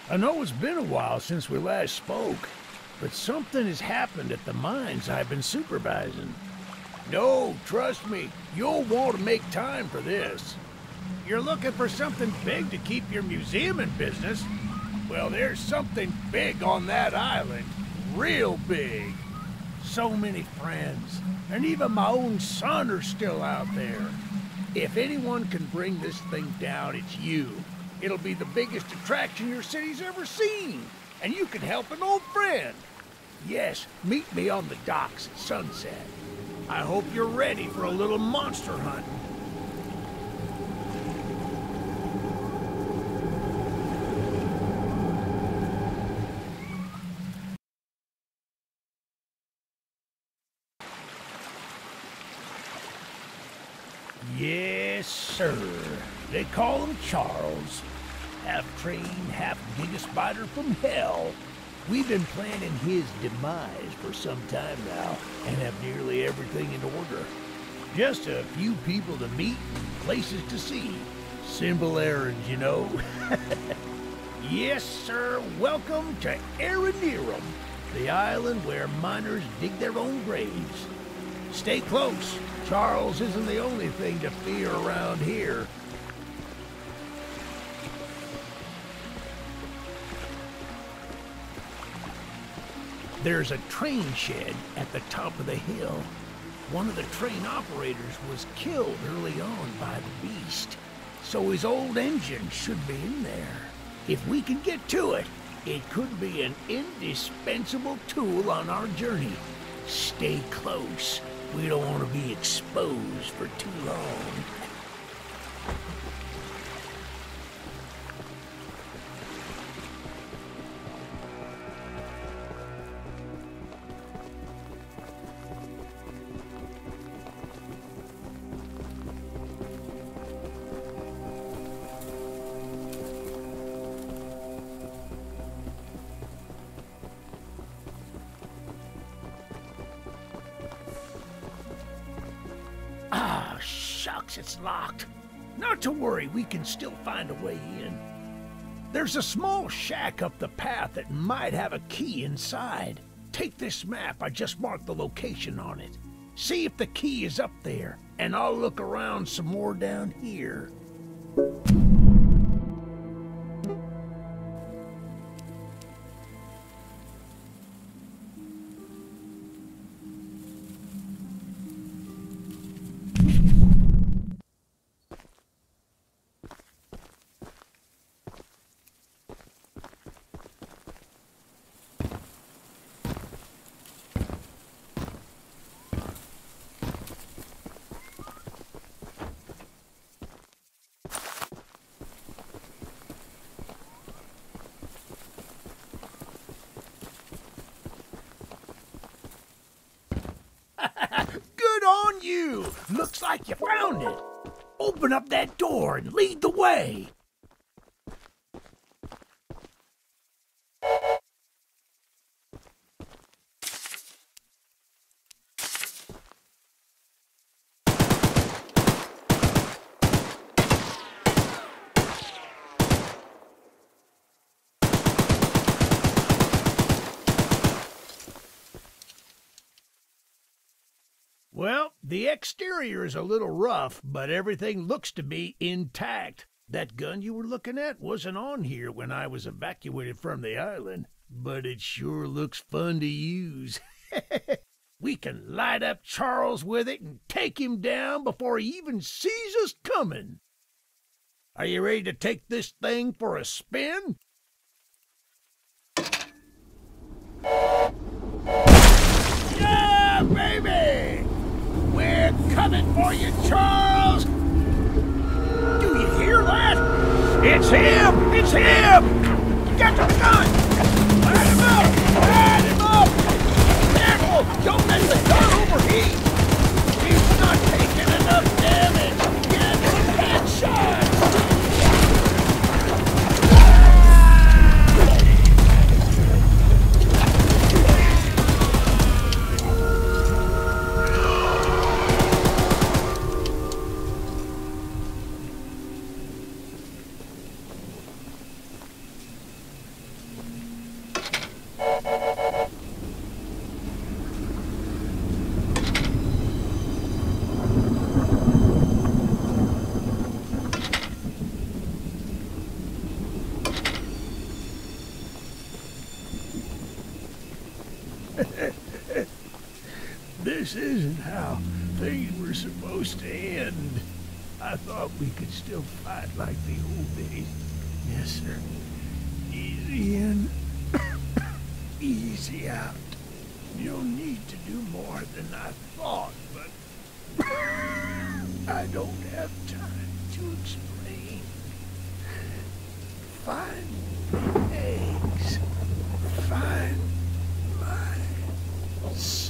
I know it's been a while since we last spoke, but something has happened at the mines I've been supervising. No, trust me, you'll want to make time for this. You're looking for something big to keep your museum in business? Well, there's something big on that island. Real big. So many friends, and even my own son are still out there. If anyone can bring this thing down, it's you. It'll be the biggest attraction your city's ever seen, and you can help an old friend. Yes, meet me on the docks at sunset. I hope you're ready for a little monster hunt. Yes, sir. They call him Charles. Half train, half giga spider from hell. We've been planning his demise for some time now, and have nearly everything in order. Just a few people to meet and places to see. Simple errands, you know. Yes, sir. Welcome to Aranerum, the island where miners dig their own graves. Stay close. Charles isn't the only thing to fear around here. There's a train shed at the top of the hill. One of the train operators was killed early on by the beast, so his old engine should be in there. If we can get to it, it could be an indispensable tool on our journey. Stay close. We don't want to be exposed for too long. Ah, shucks, it's locked. Not to worry, we can still find a way in. There's a small shack up the path that might have a key inside. Take this map, I just marked the location on it. See if the key is up there, and I'll look around some more down here. Good on you! Looks like you found it. Open up that door and lead the way. Well, the exterior is a little rough, but everything looks to be intact. That gun you were looking at wasn't on here when I was evacuated from the island, but it sure looks fun to use. We can light up Charles with it and take him down before he even sees us coming. Are you ready to take this thing for a spin? Yeah, baby! We're coming for you, Charles! Do you hear that? It's him! It's him! Get the gun! Light him up! Light him up! Careful! Don't let the gun overheat! He's not taking enough damage! Get some headshots! This isn't how things were supposed to end. I thought we could still fight like the old days. Yes, sir. Easy in, easy out. You'll need to do more than I thought, but I don't have time to explain. Find the eggs. Find my son.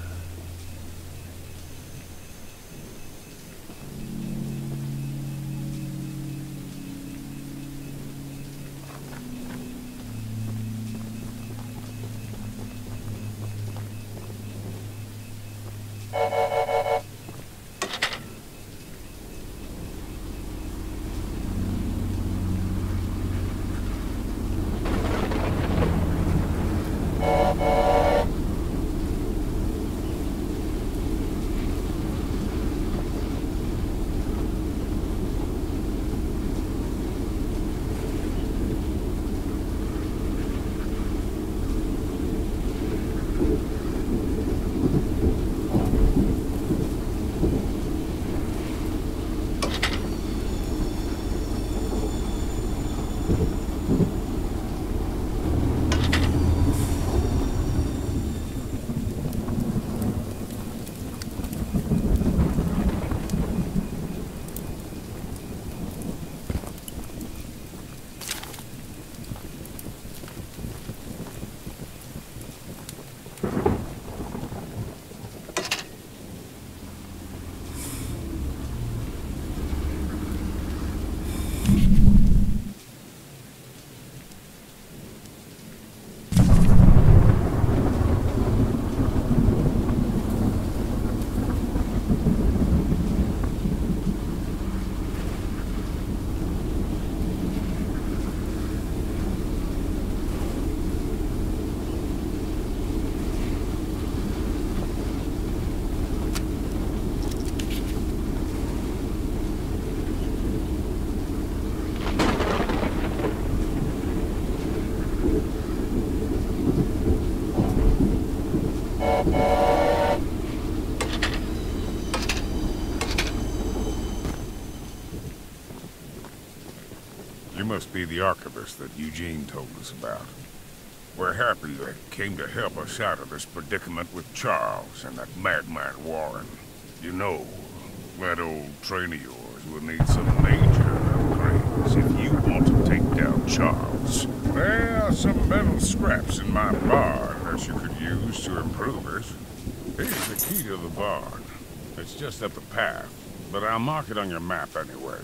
You must be the archivist that Eugene told us about. We're happy you came to help us out of this predicament with Charles and that madman Warren. You know, that old train of yours will need some major upgrades if you want to take down Charles. There are some metal scraps in my barn that you could use to improve it. Here's the key to the barn. It's just up the path, but I'll mark it on your map anyway.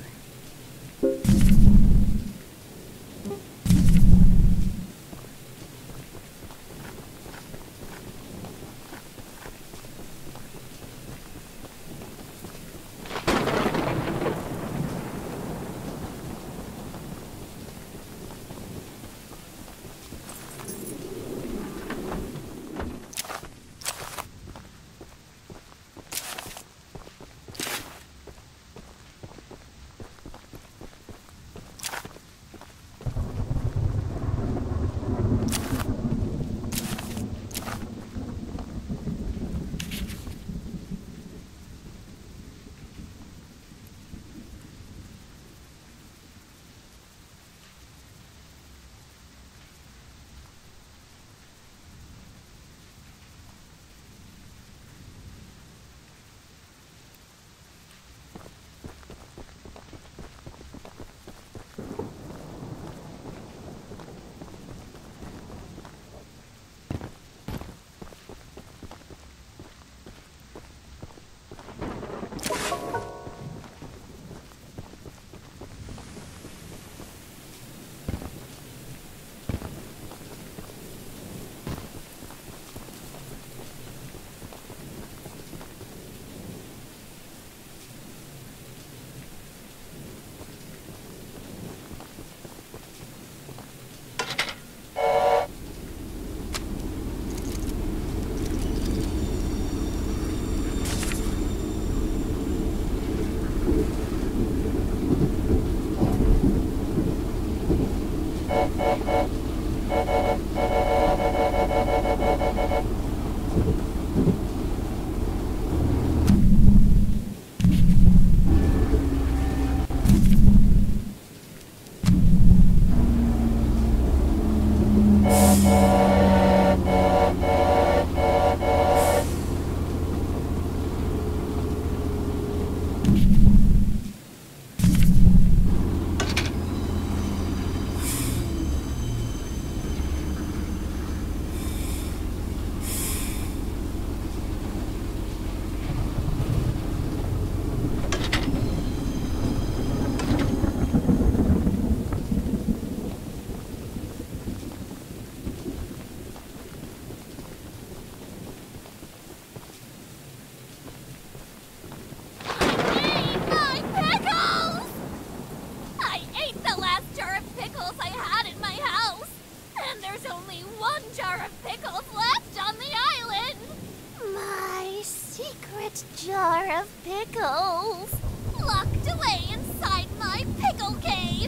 pickles I had in my house. And there's only one jar of pickles left on the island. My secret jar of pickles. Locked away inside my pickle cave.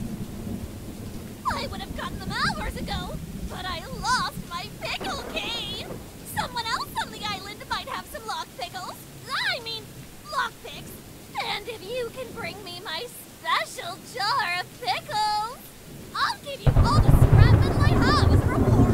I would have gotten them hours ago, but I lost my pickle cave. Someone else on the island might have some locked pickles. I mean, lockpicks. And if you can bring me my special jar of pickles, I'll give you all the scrap metal I have as a reward.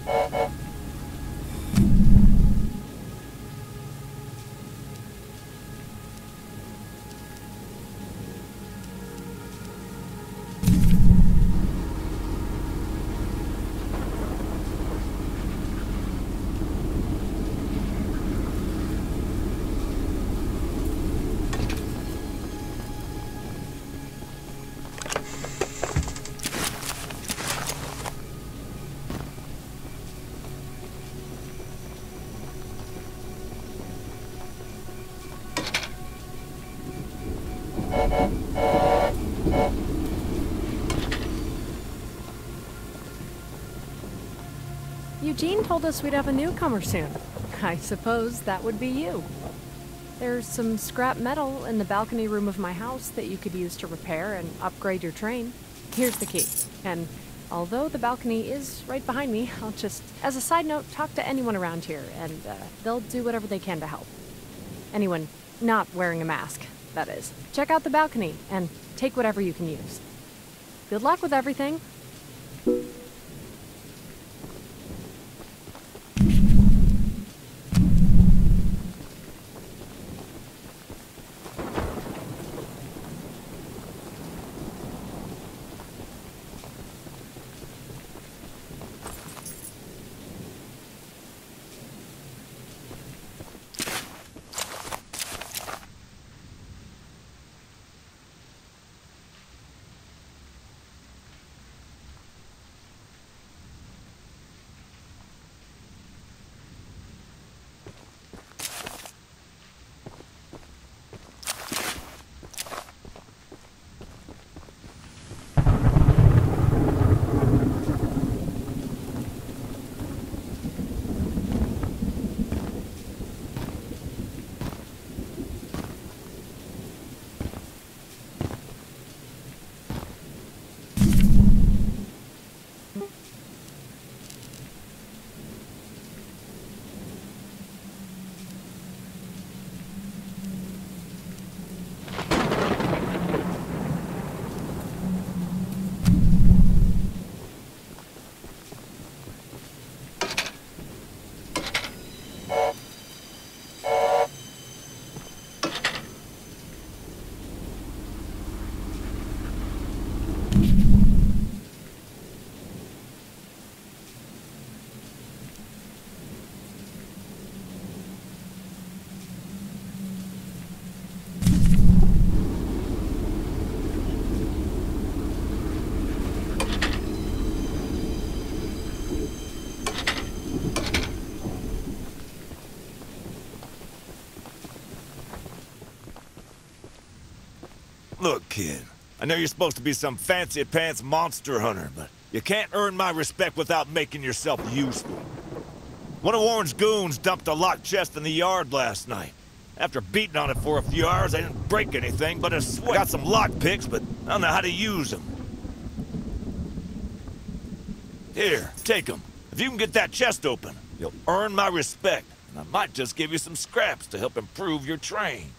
Eugene told us we'd have a newcomer soon. I suppose that would be you. There's some scrap metal in the balcony room of my house that you could use to repair and upgrade your train. Here's the key. And although the balcony is right behind me, I'll just, as a side note, talk to anyone around here, and they'll do whatever they can to help. Anyone not wearing a mask, that is. Check out the balcony and take whatever you can use. Good luck with everything. Look, kid, I know you're supposed to be some fancy-pants monster hunter, but you can't earn my respect without making yourself useful. One of Warren's goons dumped a locked chest in the yard last night. After beating on it for a few hours, I didn't break anything but a sweat. I got some lockpicks, but I don't know how to use them. Here, take them. If you can get that chest open, you'll earn my respect, and I might just give you some scraps to help improve your train.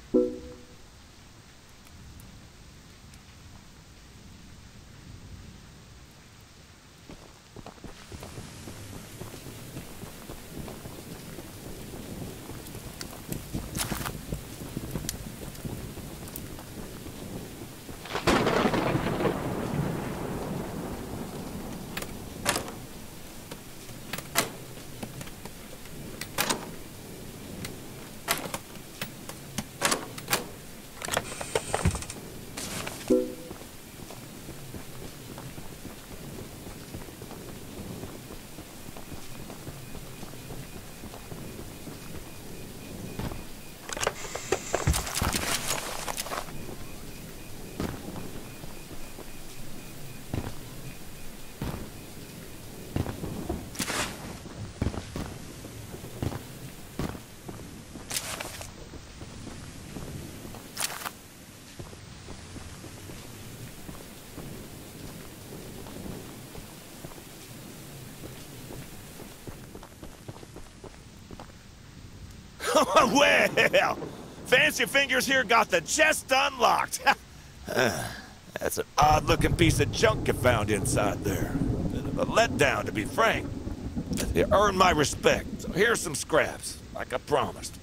Well, Fancy Fingers here got the chest unlocked. That's an odd-looking piece of junk you found inside there. Bit of a letdown, to be frank. You earned my respect, so here's some scraps, like I promised.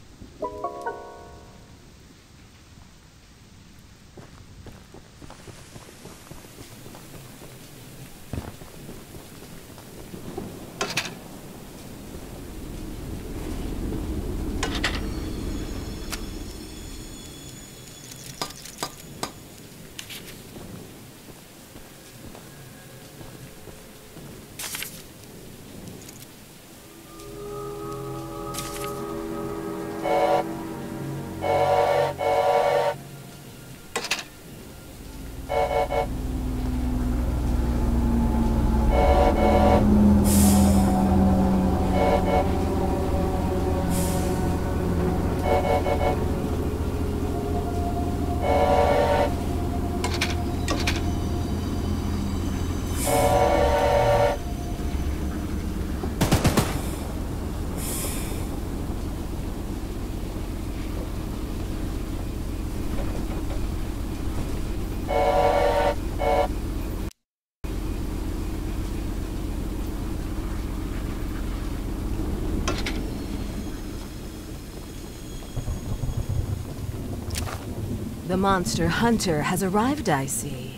The monster hunter has arrived, I see.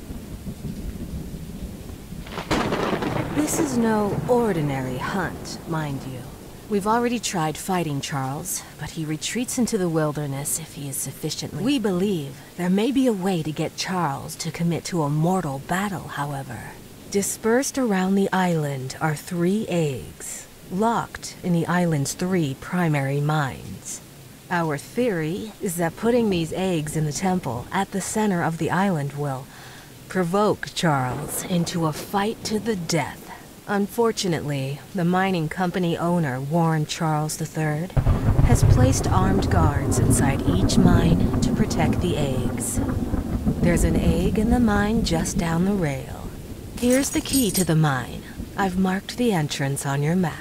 This is no ordinary hunt, mind you. We've already tried fighting Charles, but he retreats into the wilderness if he is sufficiently... We believe there may be a way to get Charles to commit to a mortal battle, however. Dispersed around the island are 3 eggs, locked in the island's 3 primary mines. Our theory is that putting these eggs in the temple at the center of the island will provoke Charles into a fight to the death. Unfortunately, the mining company owner, Warren Charles III, has placed armed guards inside each mine to protect the eggs. There's an egg in the mine just down the rail. Here's the key to the mine. I've marked the entrance on your map.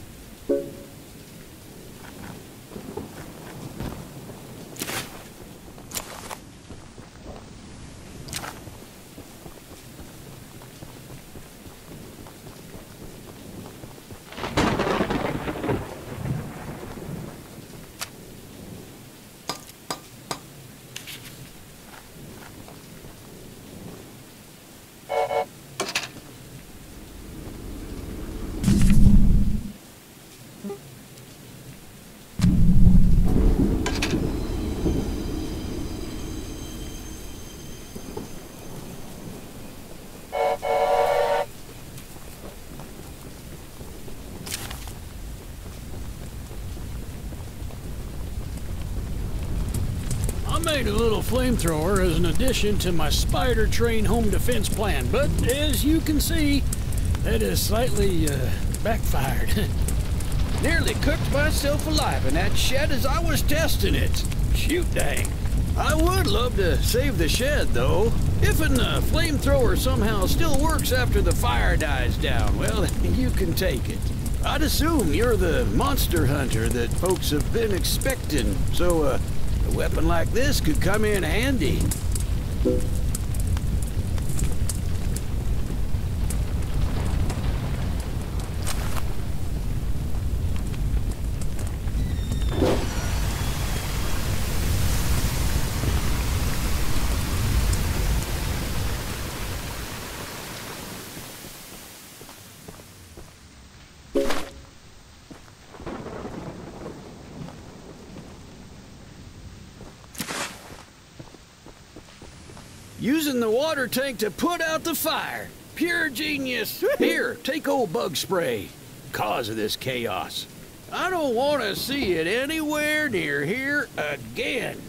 I made a little flamethrower as an addition to my spider train home defense plan, but as you can see, that has slightly backfired. Nearly cooked myself alive in that shed as I was testing it. Shoot dang. I would love to save the shed, though. If an flamethrower somehow still works after the fire dies down, well, you can take it. I'd assume you're the monster hunter that folks have been expecting, so a weapon like this could come in handy. Using the water tank to put out the fire. Pure genius. Here, take old bug spray. Cause of this chaos. I don't want to see it anywhere near here again.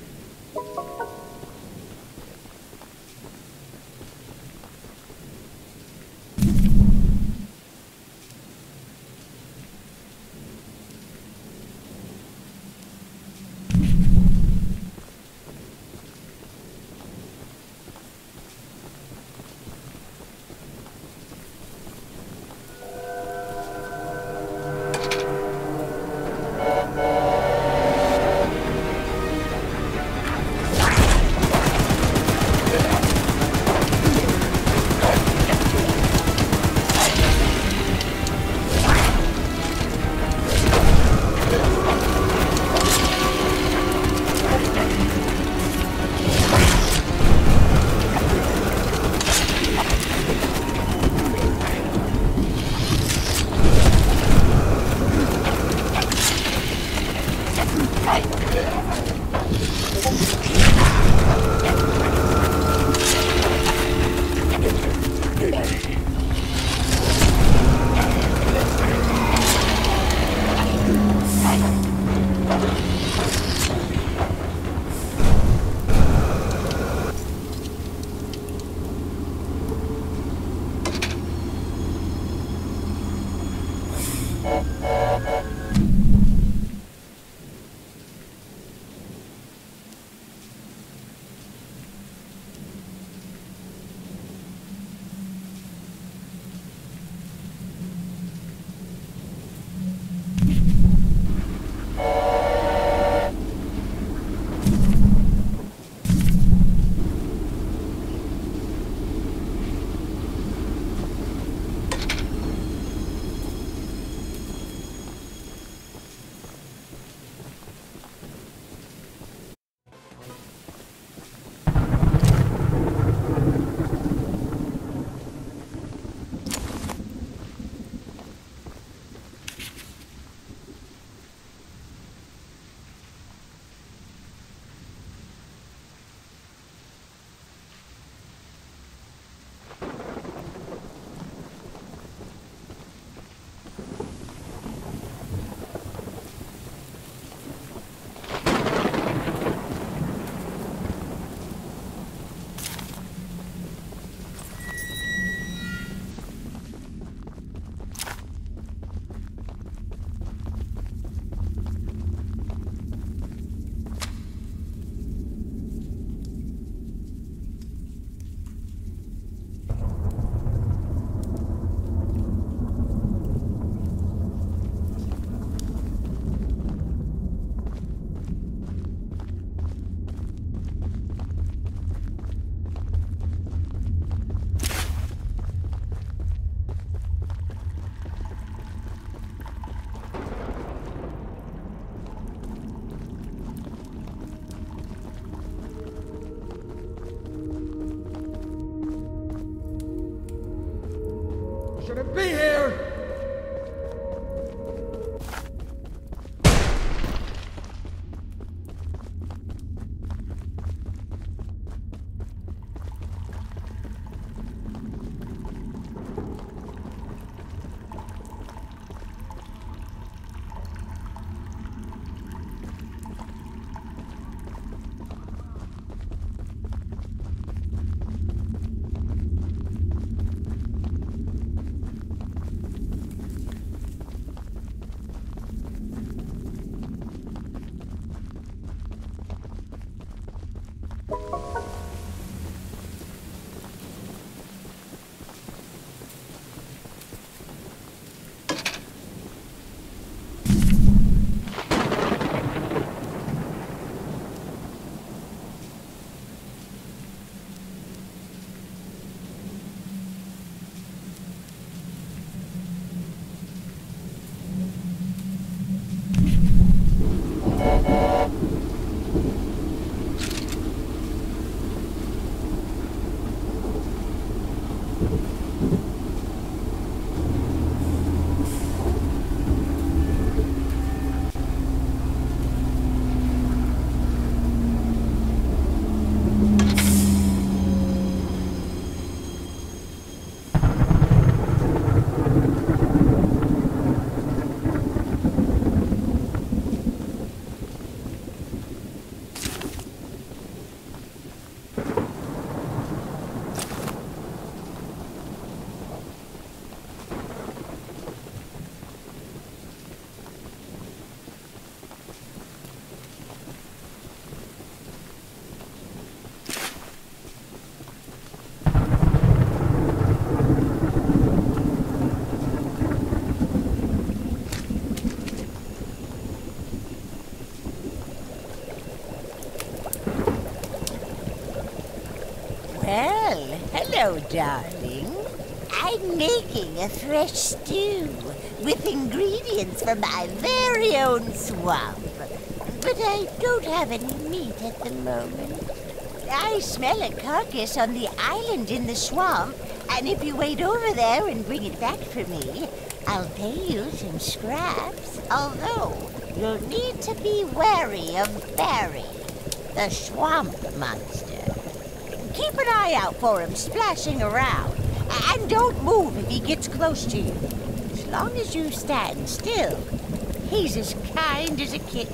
Shouldn't be here! Well, hello, darling. I'm making a fresh stew with ingredients from my very own swamp. But I don't have any meat at the moment. I smell a carcass on the island in the swamp, and if you wait over there and bring it back for me, I'll pay you some scraps. Although, you'll need to be wary of Barry, the swamp monster. Keep an eye out for him splashing around, and don't move if he gets close to you. As long as you stand still, he's as kind as a kitten.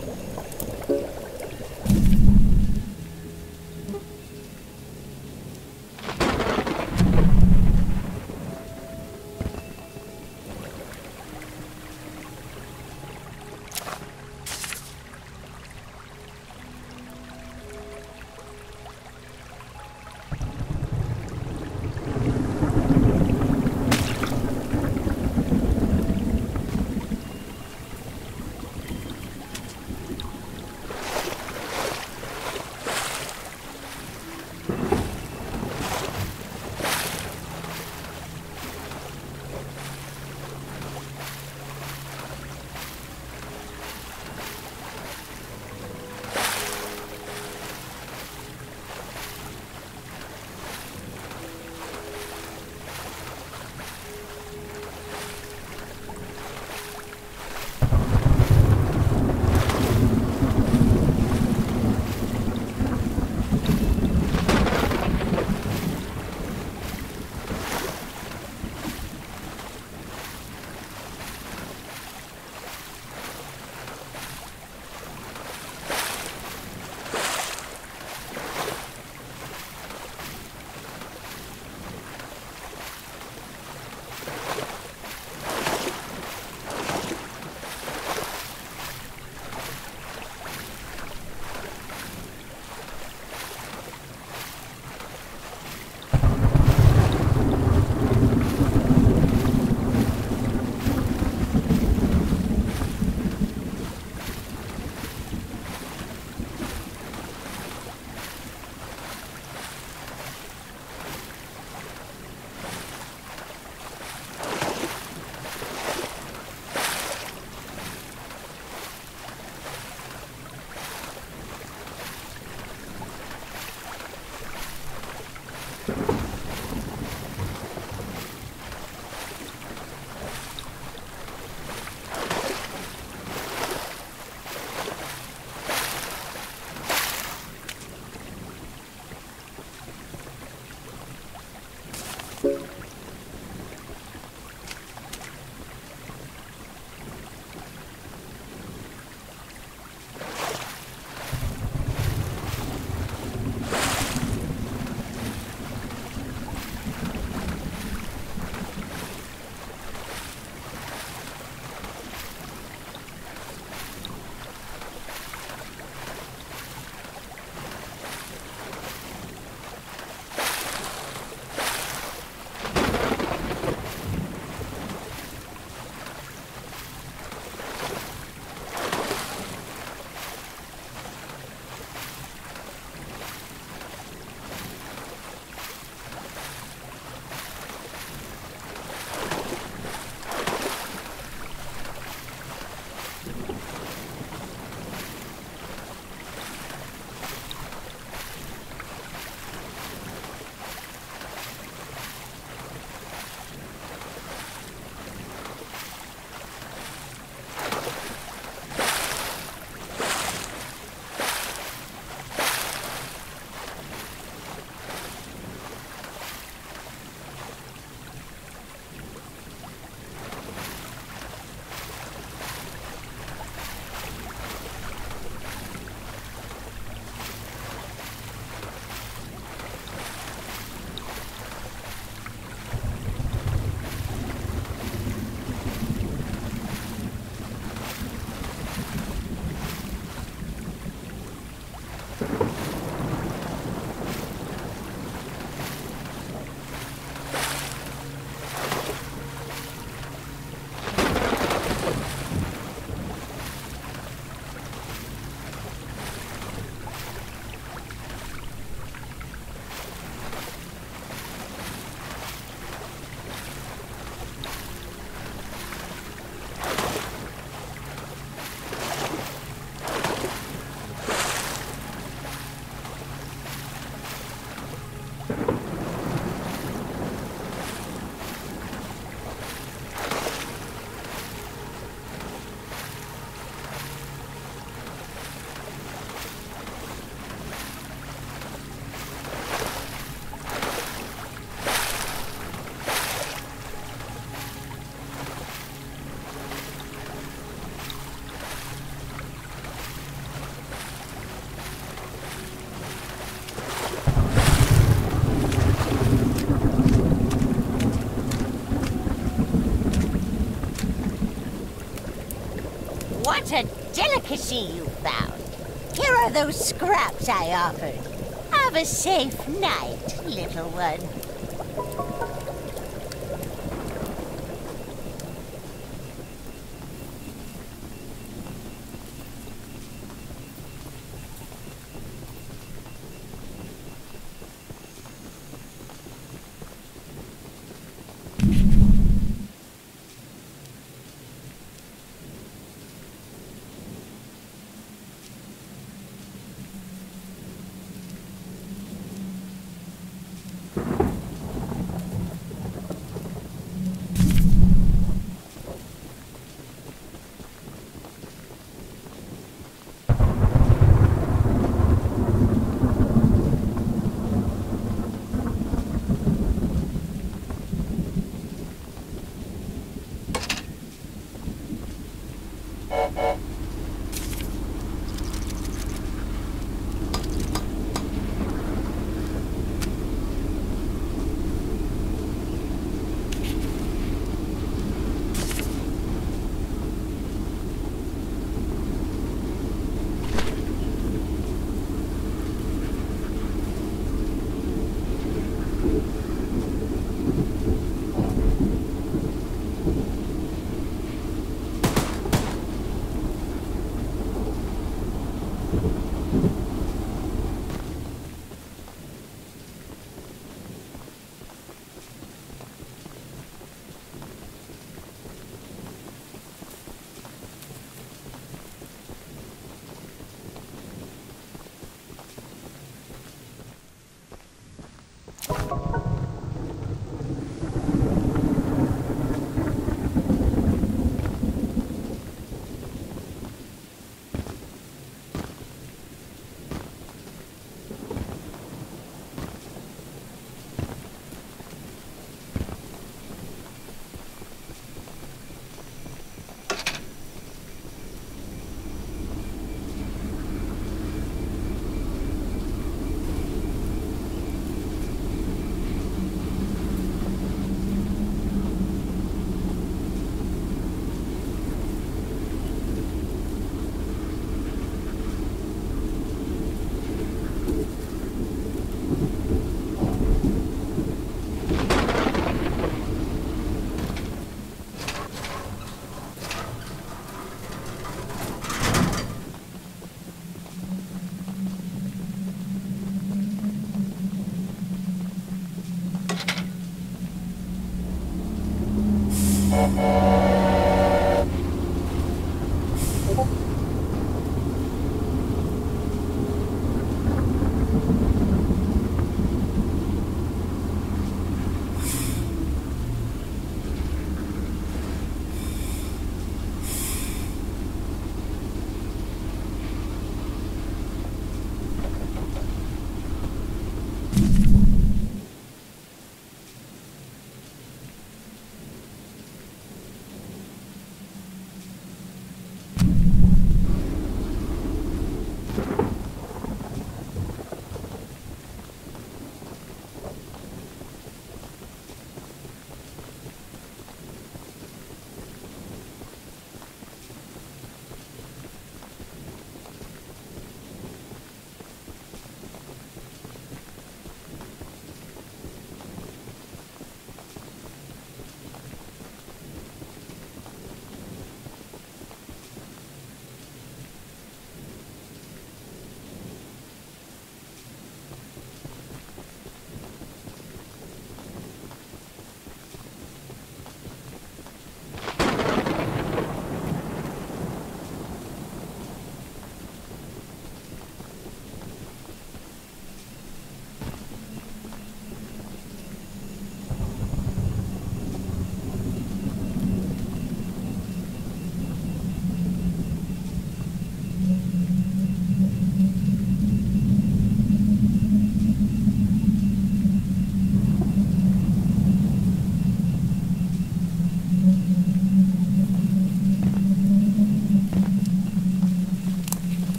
What a delicacy you found. Here are those scraps I offered. Have a safe night, little one.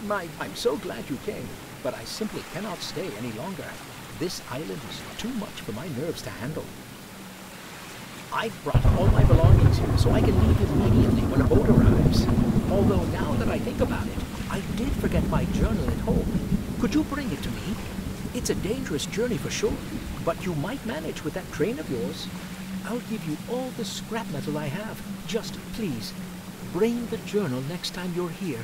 I'm so glad you came, but I simply cannot stay any longer. This island is too much for my nerves to handle. I've brought all my belongings here so I can leave immediately when a boat arrives. Although now that I think about it, I did forget my journal at home. Could you bring it to me? It's a dangerous journey for sure, but you might manage with that train of yours. I'll give you all the scrap metal I have. Just please, bring the journal next time you're here.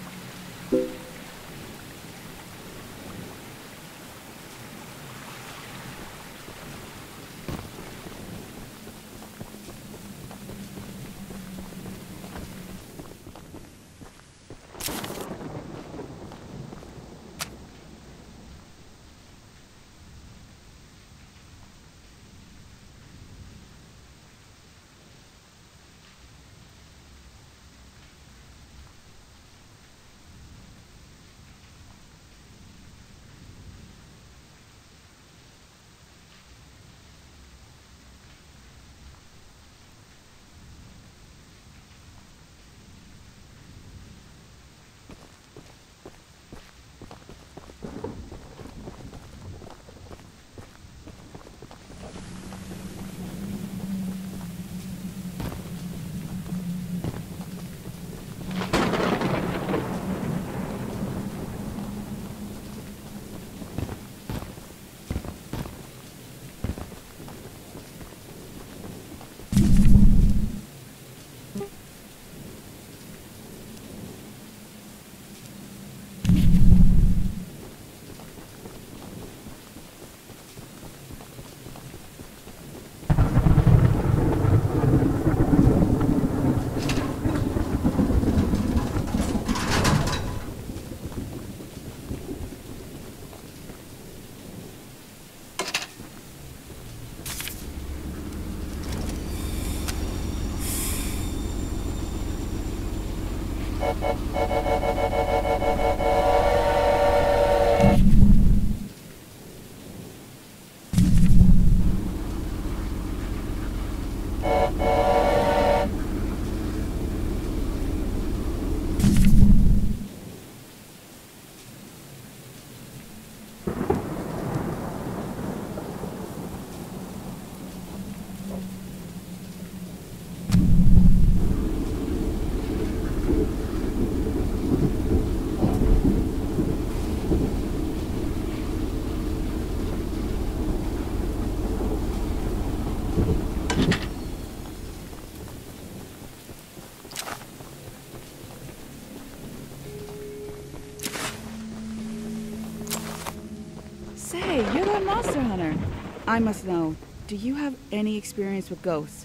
Say, you're that monster hunter. I must know, do you have any experience with ghosts?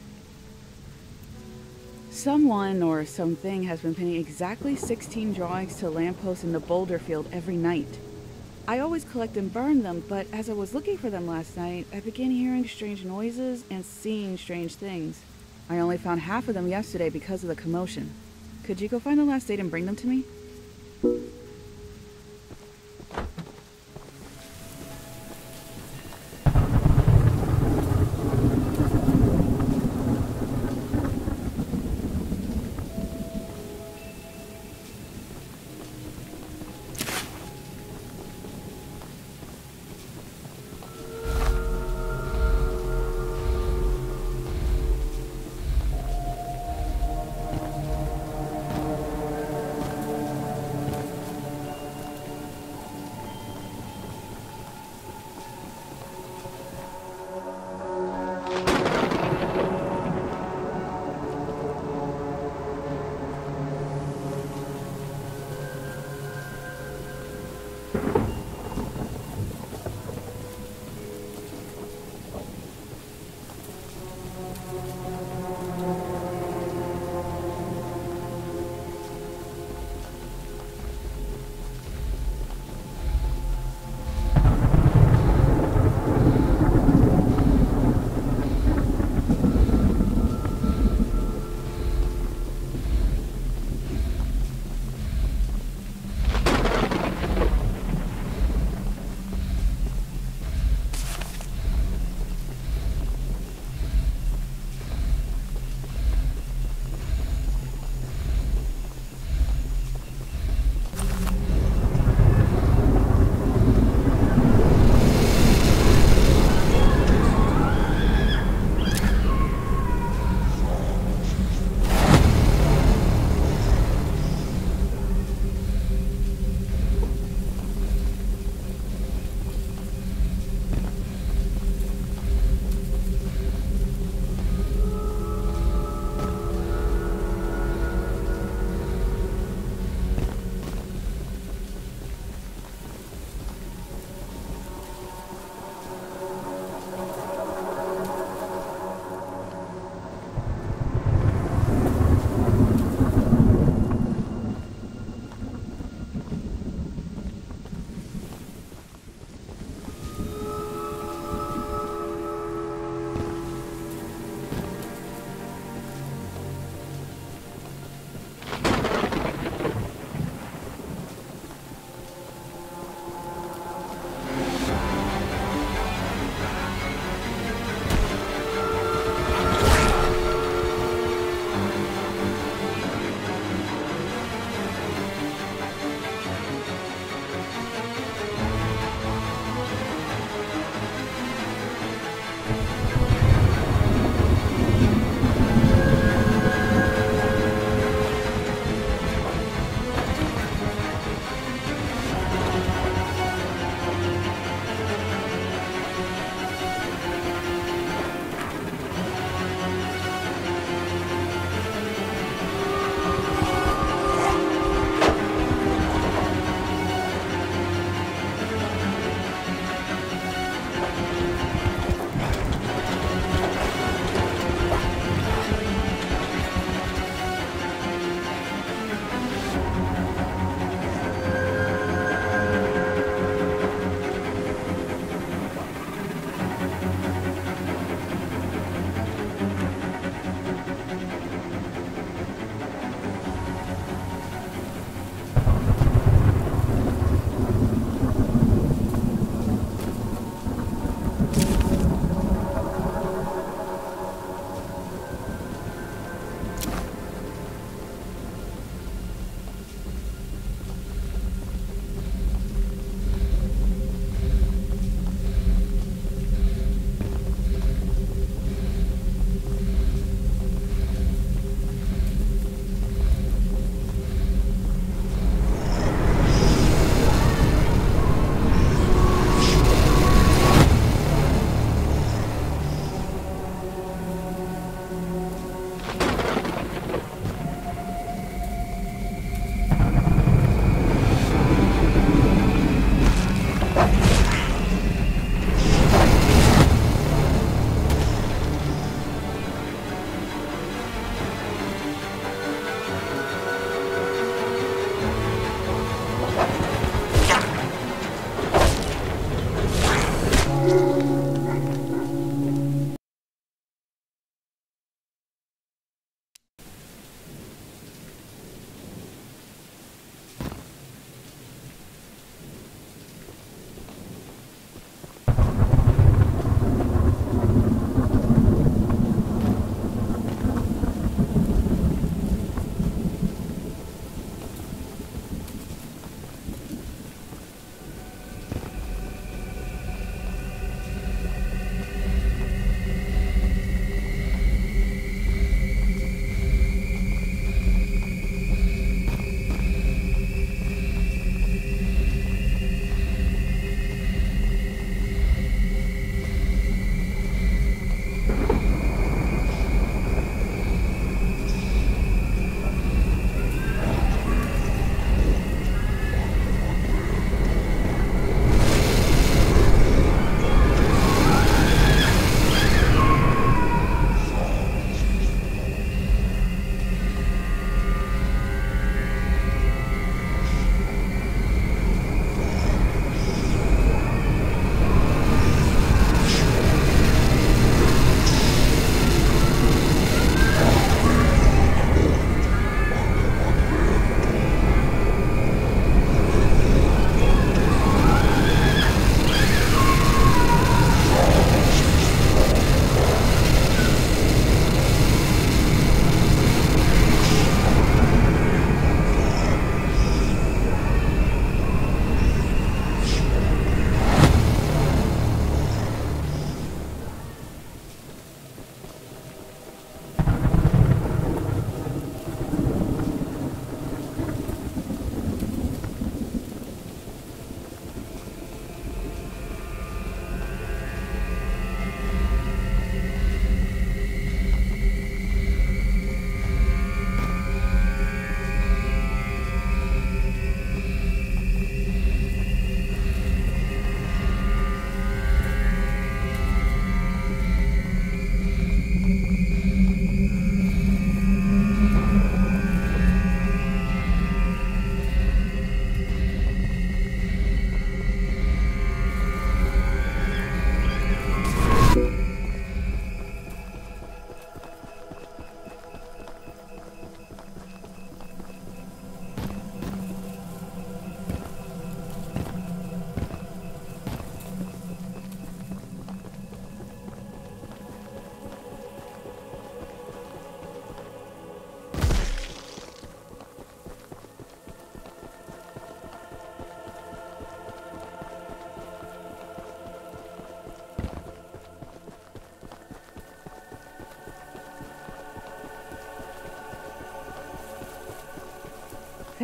Someone or something has been pinning exactly 16 drawings to lampposts in the boulder field every night. I always collect and burn them, but as I was looking for them last night, I began hearing strange noises and seeing strange things. I only found half of them yesterday because of the commotion. Could you go find the last date and bring them to me?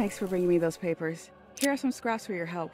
Thanks for bringing me those papers. Here are some scraps for your help.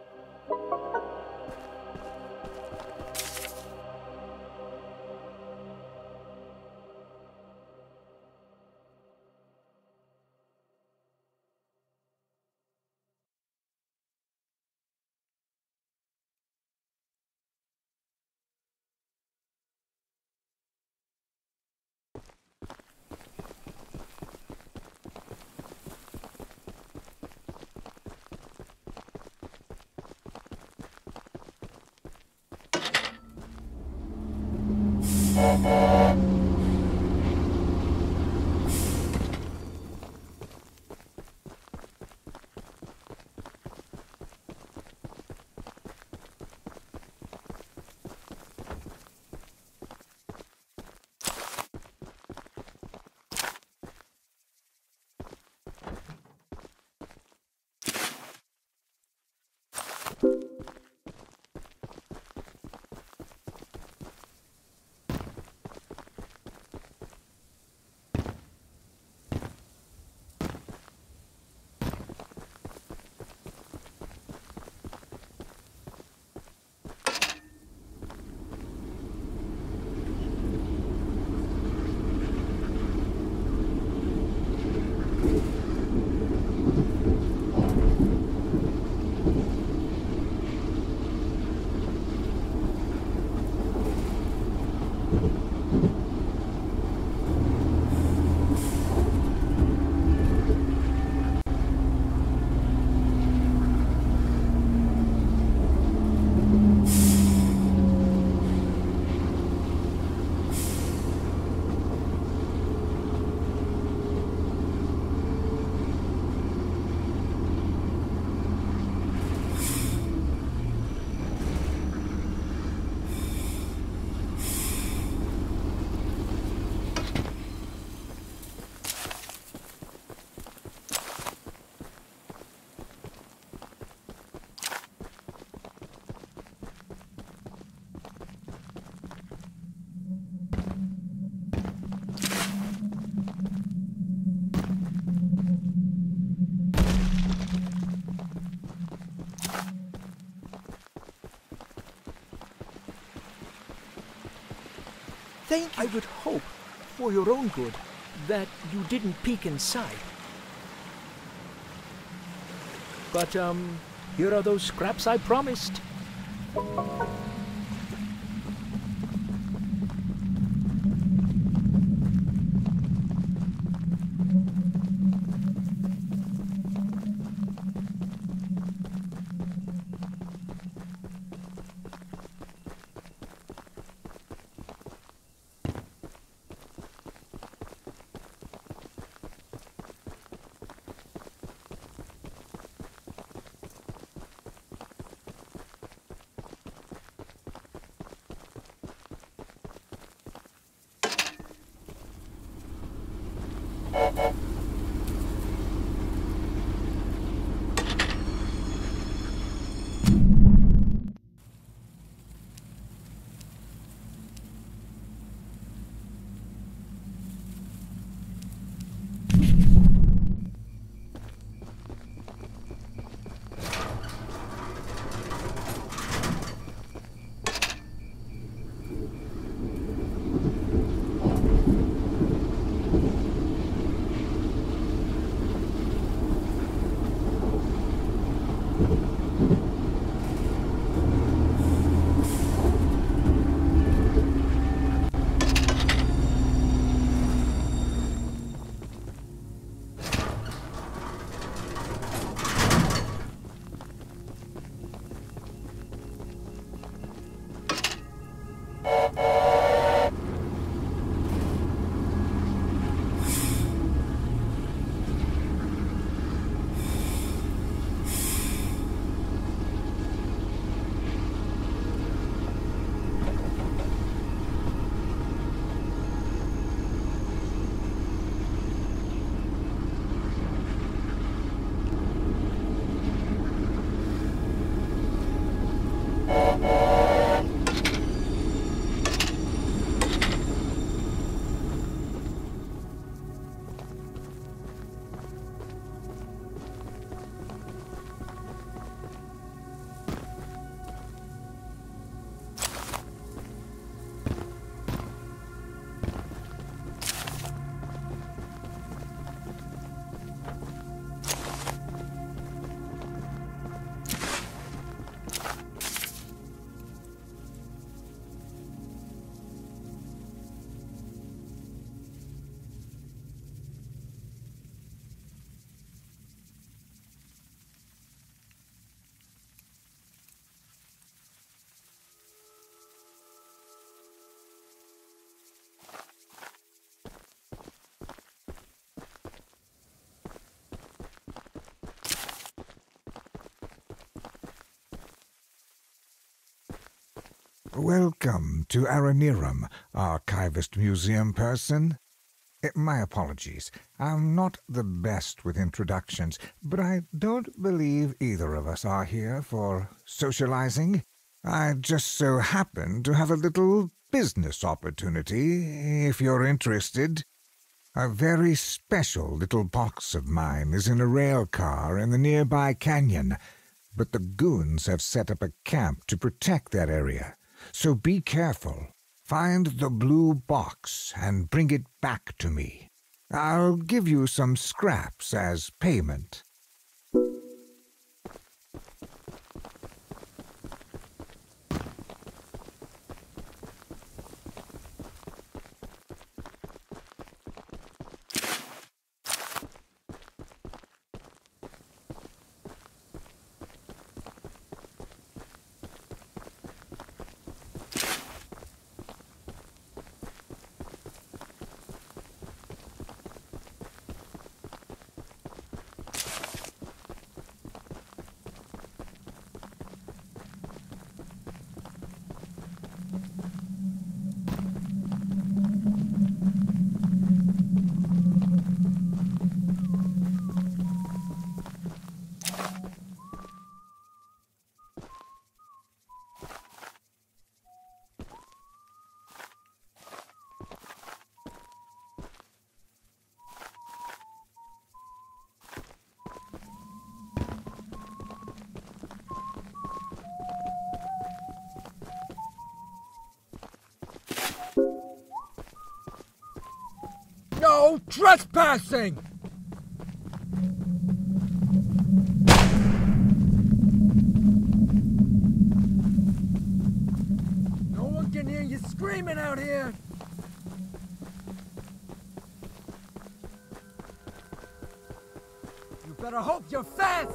Thank you. I would hope, for your own good, that you didn't peek inside. But, here are those scraps I promised. Welcome to Aranirum, Archivist Museum person. My apologies. I'm not the best with introductions, but I don't believe either of us are here for socializing. I just so happen to have a little business opportunity, if you're interested. A very special little box of mine is in a rail car in the nearby canyon, but the goons have set up a camp to protect that area, so be careful. Find the blue box and bring it back to me. I'll give you some scraps as payment. No trespassing! No one can hear you screaming out here! You better hope you're fast!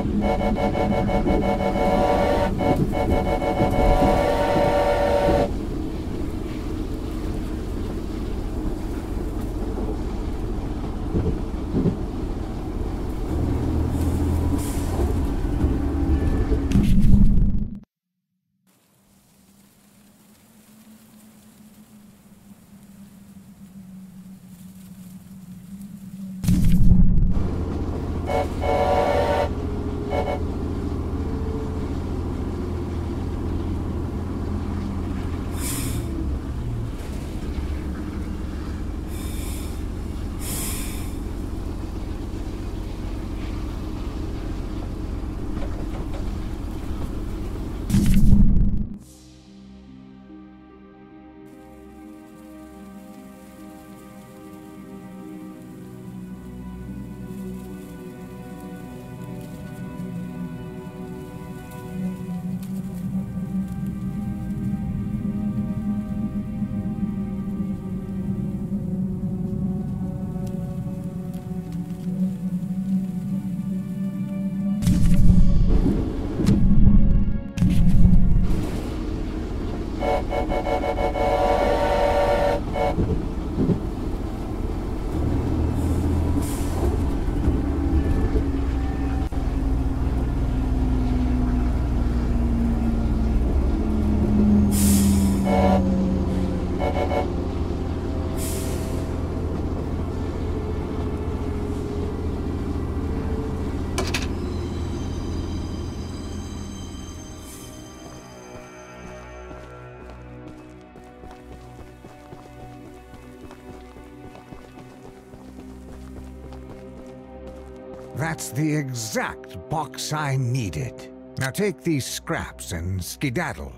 That's the exact box I needed. Now take these scraps and skedaddle.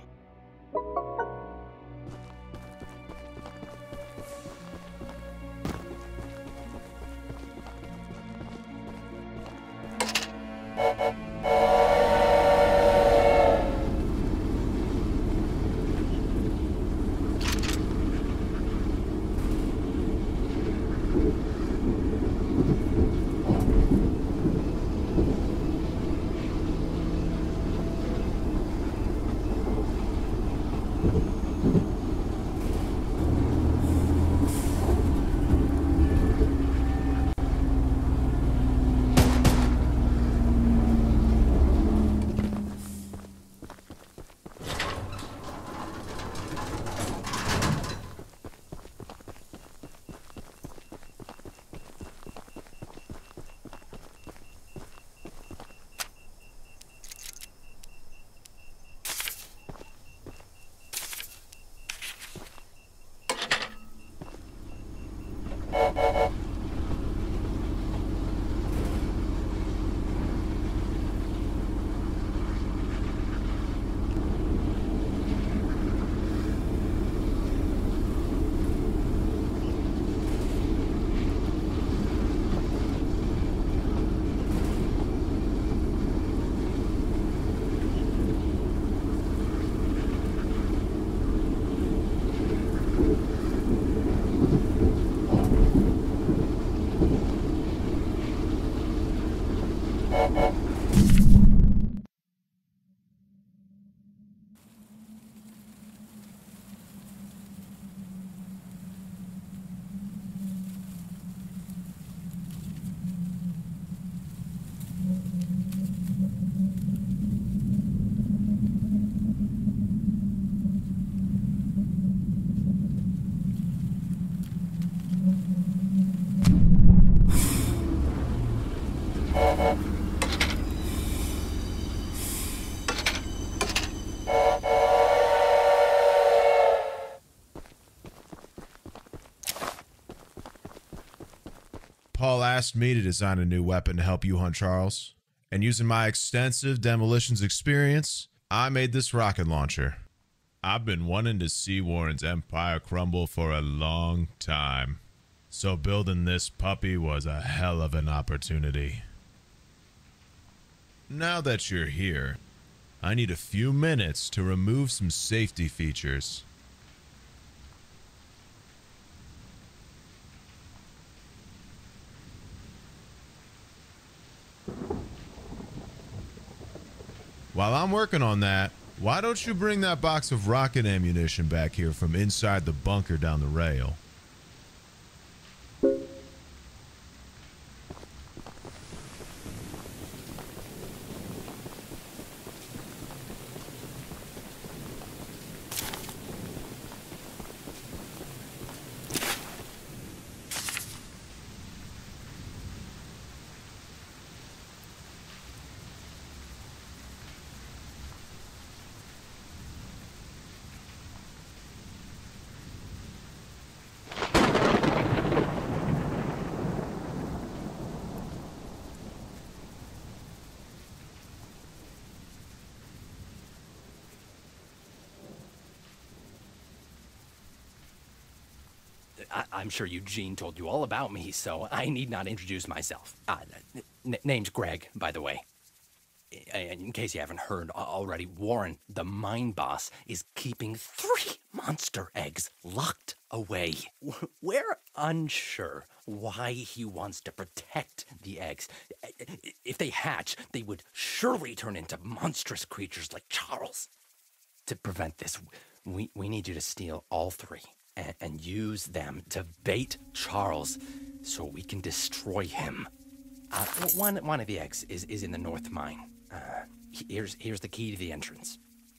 Paul asked me to design a new weapon to help you hunt Charles, and using my extensive demolitions experience, I made this rocket launcher. I've been wanting to see Warren's empire crumble for a long time, so building this puppy was a hell of an opportunity. Now that you're here, I need a few minutes to remove some safety features. While I'm working on that, why don't you bring that box of rocket ammunition back here from inside the bunker down the rail? I'm sure Eugene told you all about me, so I need not introduce myself. Name's Greg, by the way. In case you haven't heard already, Warren, the mine boss, is keeping 3 monster eggs locked away. We're unsure why he wants to protect the eggs. If they hatch, they would surely turn into monstrous creatures like Charles. To prevent this, we need you to steal all 3. And use them to bait Charles so we can destroy him. One of the eggs is in the north mine. Here's the key to the entrance.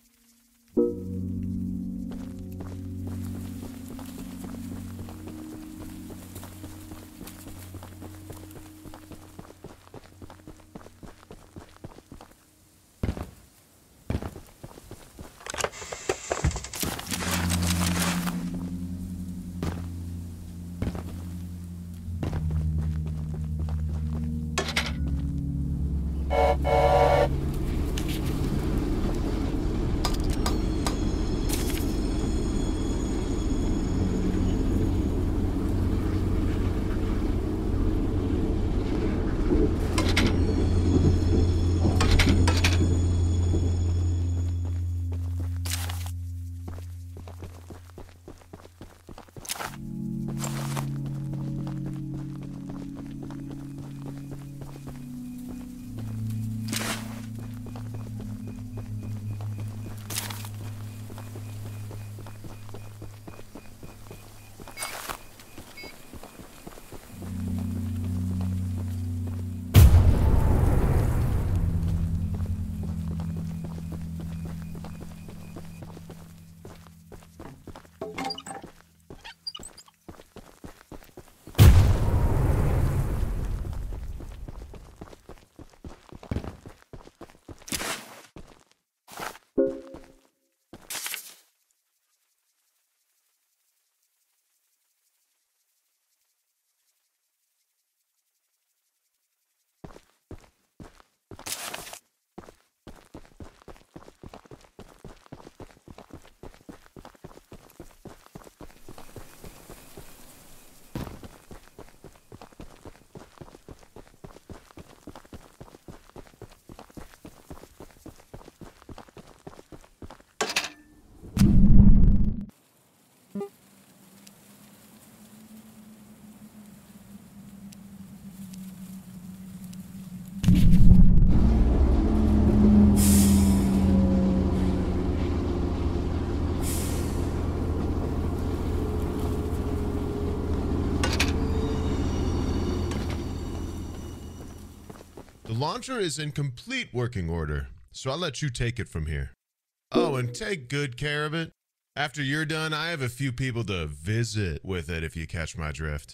The launcher is in complete working order, so I'll let you take it from here. Oh, and take good care of it. After you're done, I have a few people to visit with it, if you catch my drift.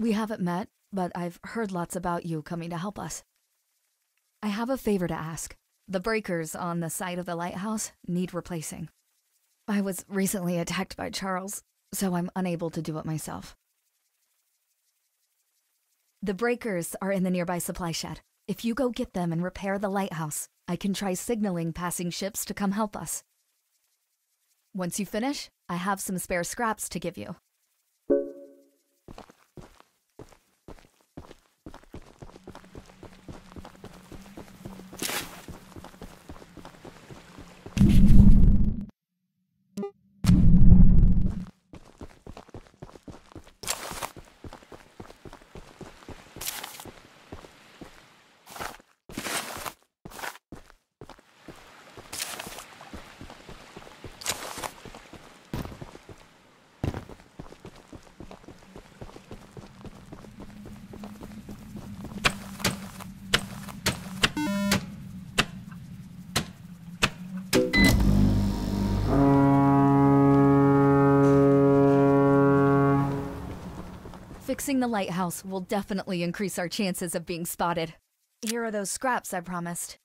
We haven't met, but I've heard lots about you coming to help us. I have a favor to ask. The breakers on the side of the lighthouse need replacing. I was recently attacked by Charles, so I'm unable to do it myself. The breakers are in the nearby supply shed. If you go get them and repair the lighthouse, I can try signaling passing ships to come help us. Once you finish, I have some spare scraps to give you. Fixing the lighthouse will definitely increase our chances of being spotted. Here are those scraps I promised.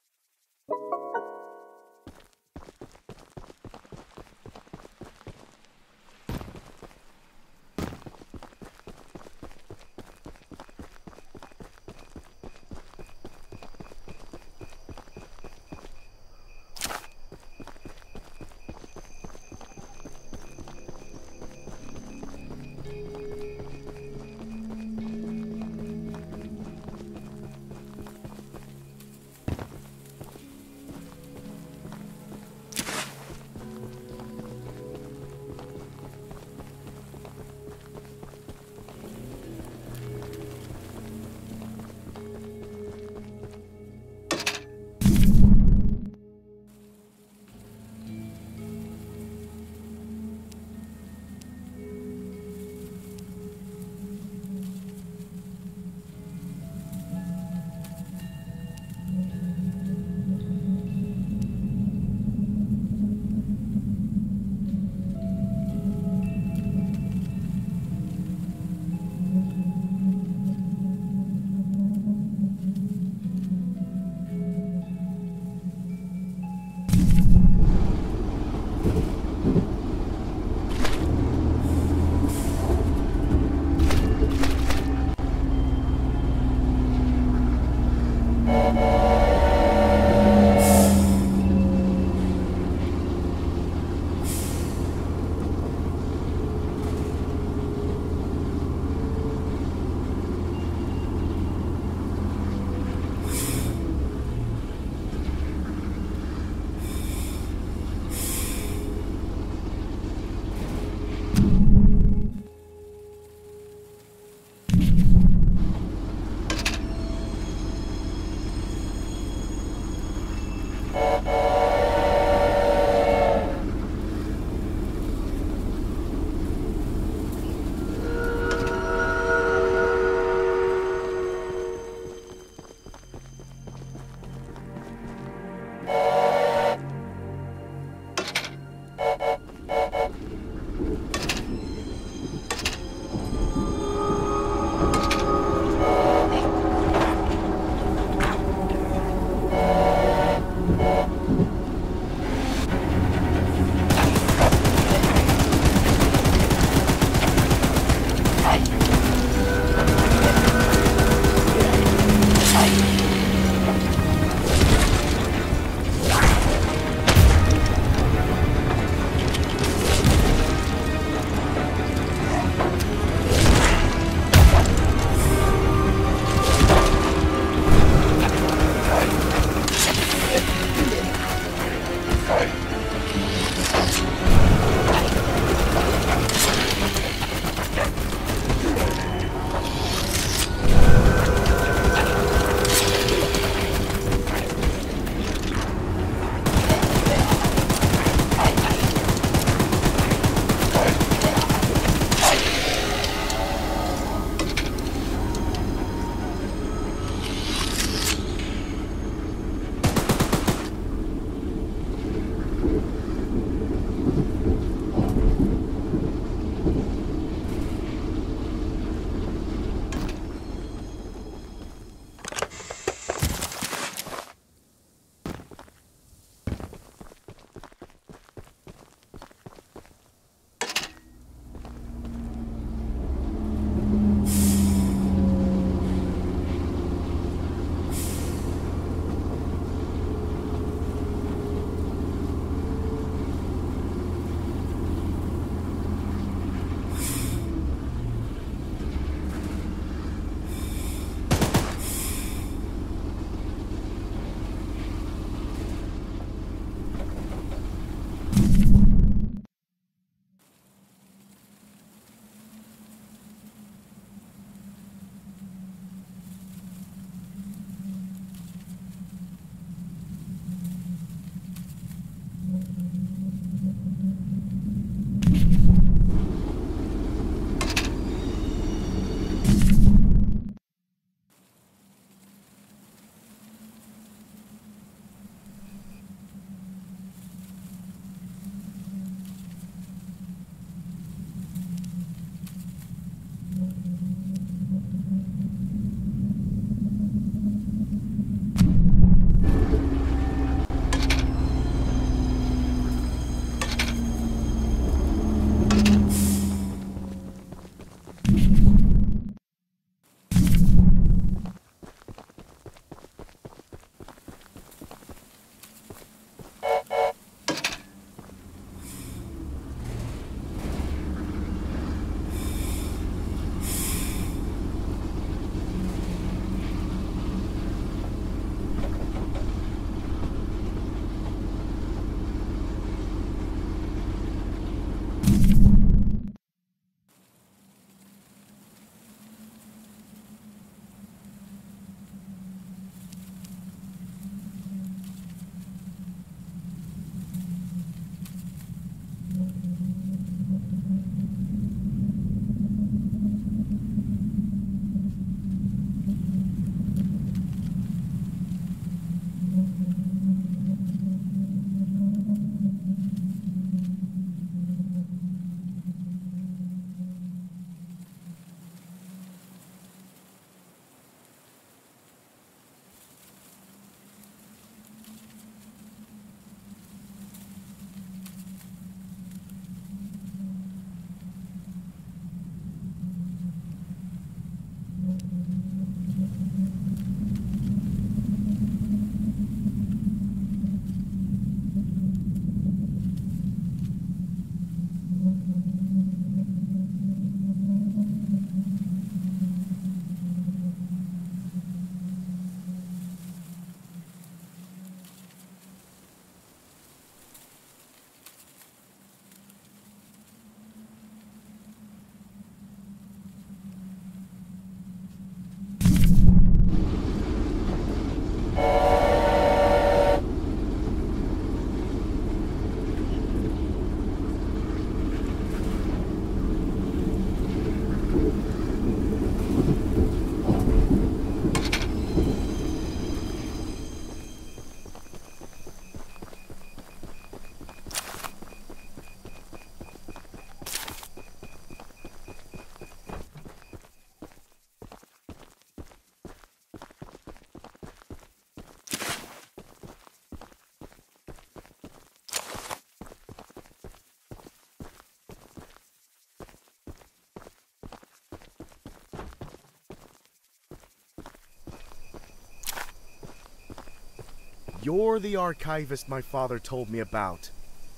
You're the archivist my father told me about.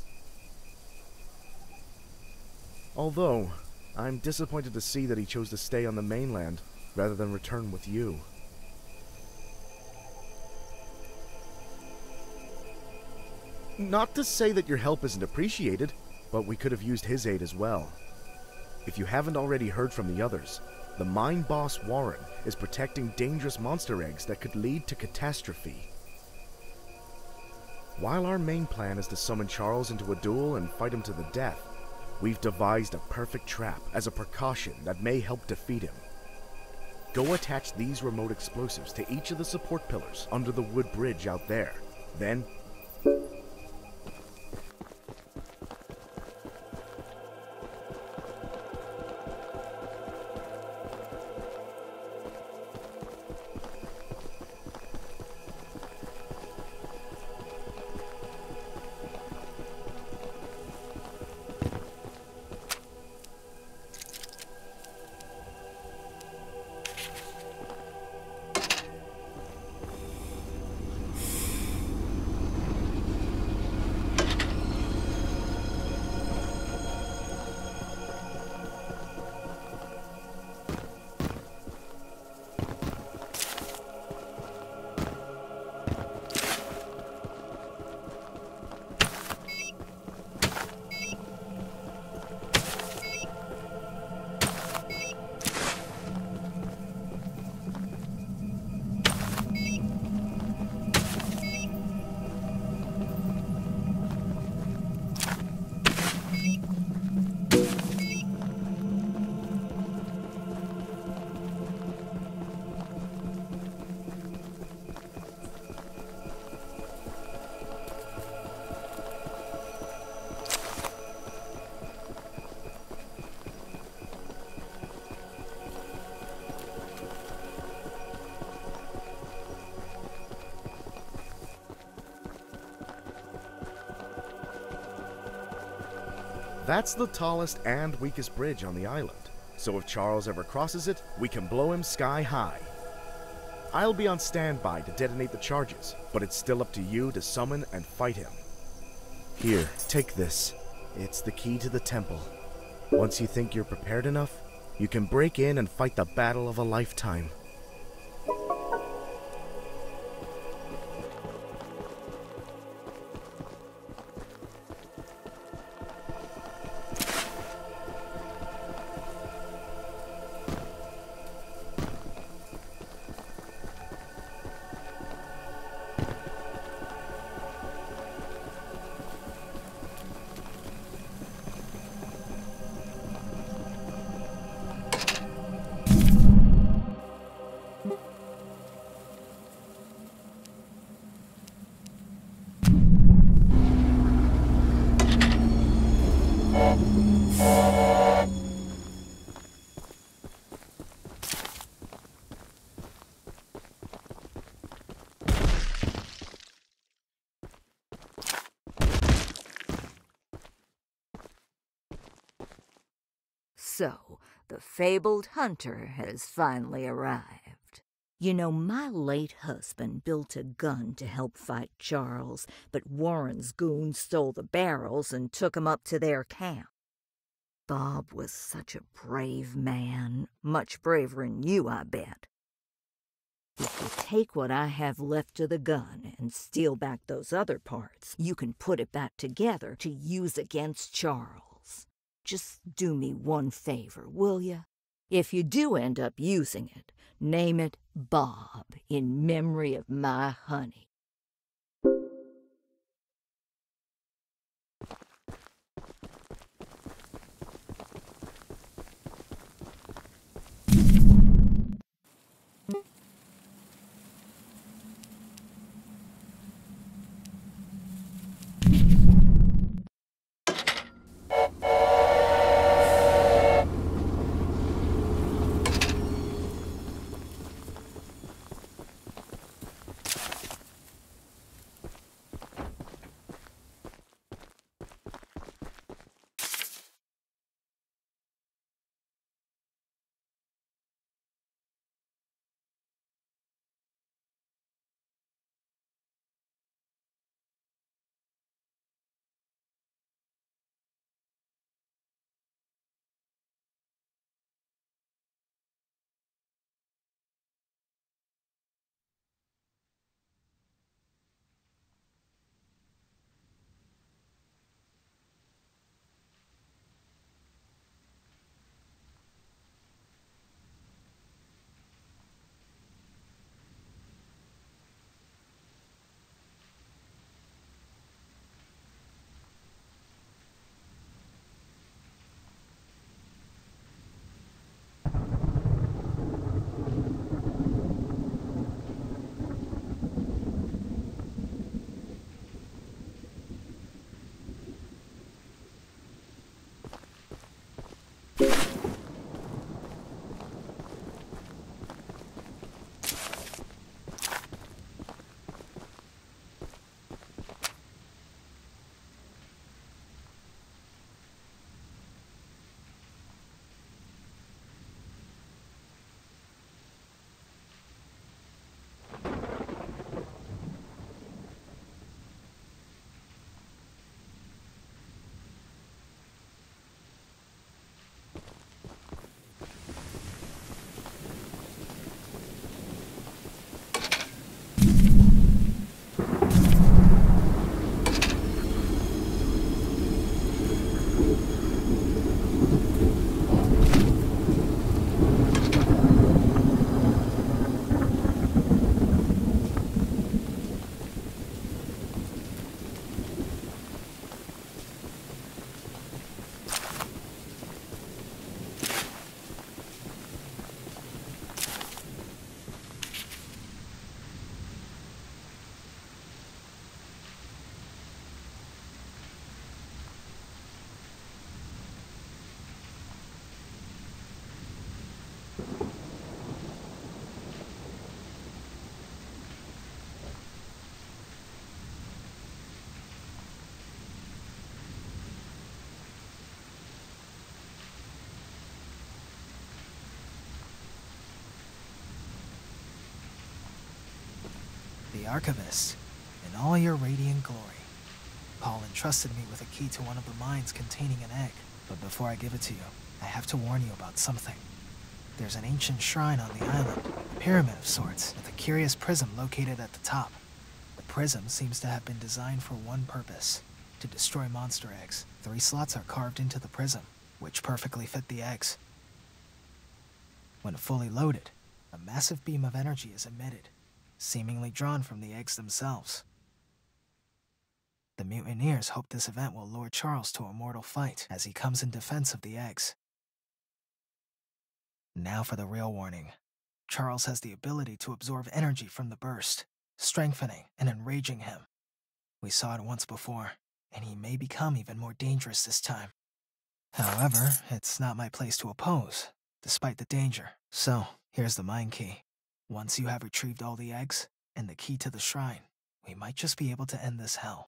Although, I'm disappointed to see that he chose to stay on the mainland rather than return with you. Not to say that your help isn't appreciated, but we could have used his aid as well. If you haven't already heard from the others, the mine boss Warren is protecting dangerous monster eggs that could lead to catastrophe. While our main plan is to summon Charles into a duel and fight him to the death, we've devised a perfect trap as a precaution that may help defeat him. Go attach these remote explosives to each of the support pillars under the wood bridge out there. Then, that's the tallest and weakest bridge on the island, so if Charles ever crosses it, we can blow him sky high. I'll be on standby to detonate the charges, but it's still up to you to summon and fight him. Here, take this. It's the key to the temple. Once you think you're prepared enough, you can break in and fight the battle of a lifetime. So, the fabled hunter has finally arrived. You know, my late husband built a gun to help fight Charles, but Warren's goons stole the barrels and took 'em up to their camp. Bob was such a brave man, much braver than you, I bet. If you take what I have left of the gun and steal back those other parts, you can put it back together to use against Charles. Just do me one favor, will ya? If you do end up using it, name it Bob in memory of my honey. the Archivist, in all your radiant glory. Paul entrusted me with a key to one of the mines containing an egg, but before I give it to you, I have to warn you about something. There's an ancient shrine on the island, a pyramid of sorts, with a curious prism located at the top. The prism seems to have been designed for one purpose, to destroy monster eggs. 3 slots are carved into the prism, which perfectly fit the eggs. When fully loaded, a massive beam of energy is emitted, seemingly drawn from the eggs themselves. The mutineers hope this event will lure Charles to a mortal fight as he comes in defense of the eggs. Now for the real warning. Charles has the ability to absorb energy from the burst, strengthening and enraging him. We saw it once before, and he may become even more dangerous this time. However, it's not my place to oppose, despite the danger. So, here's the mine key. Once you have retrieved all the eggs, and the key to the shrine, we might just be able to end this hell.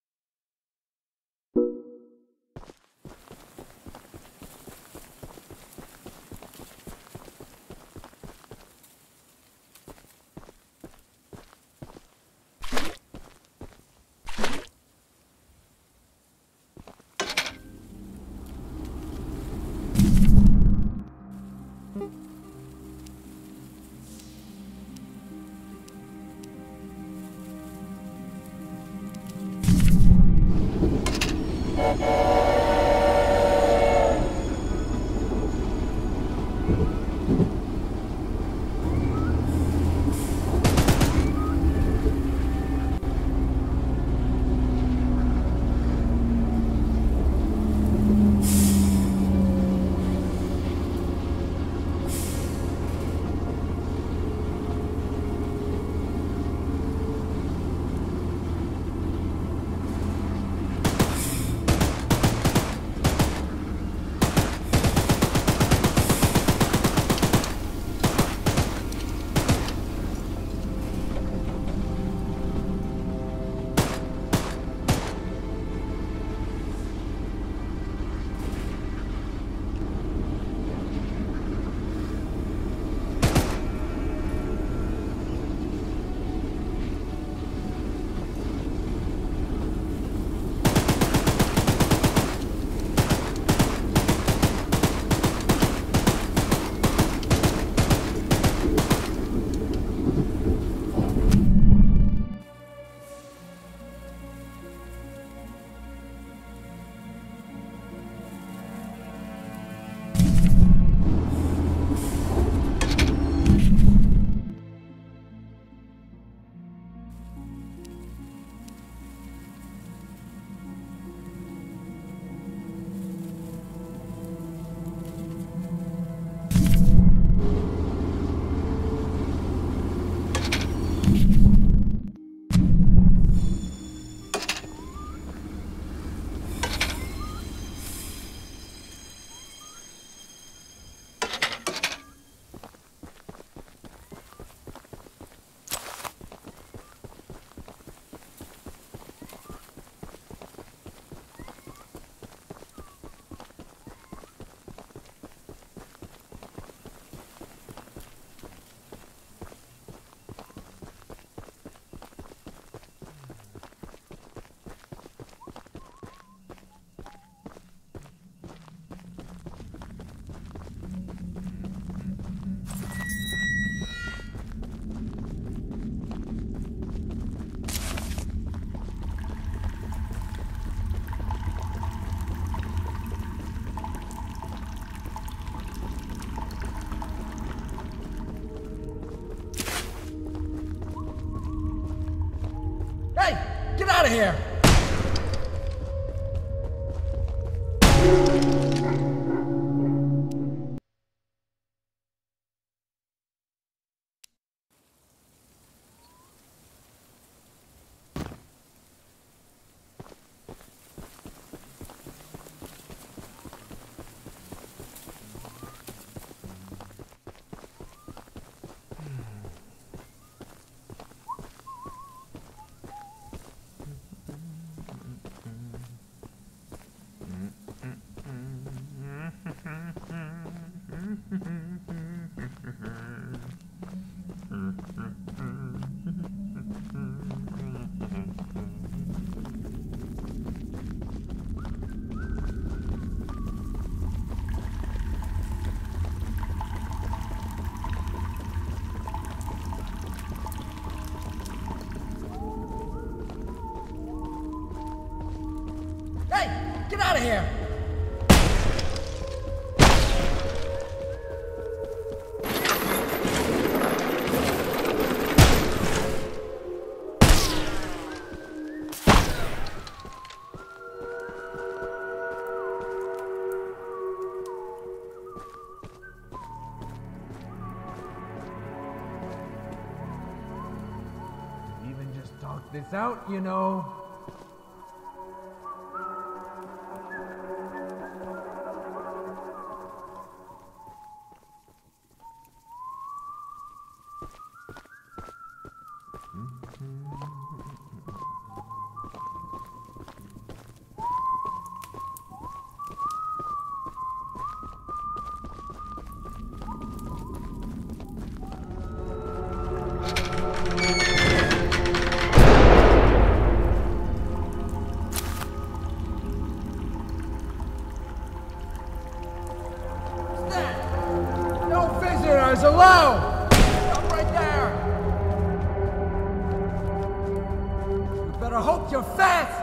Get out of here! Get out of here! Even just talk this out, you know. No visitors allowed! Stop right there! You better hope you're fast!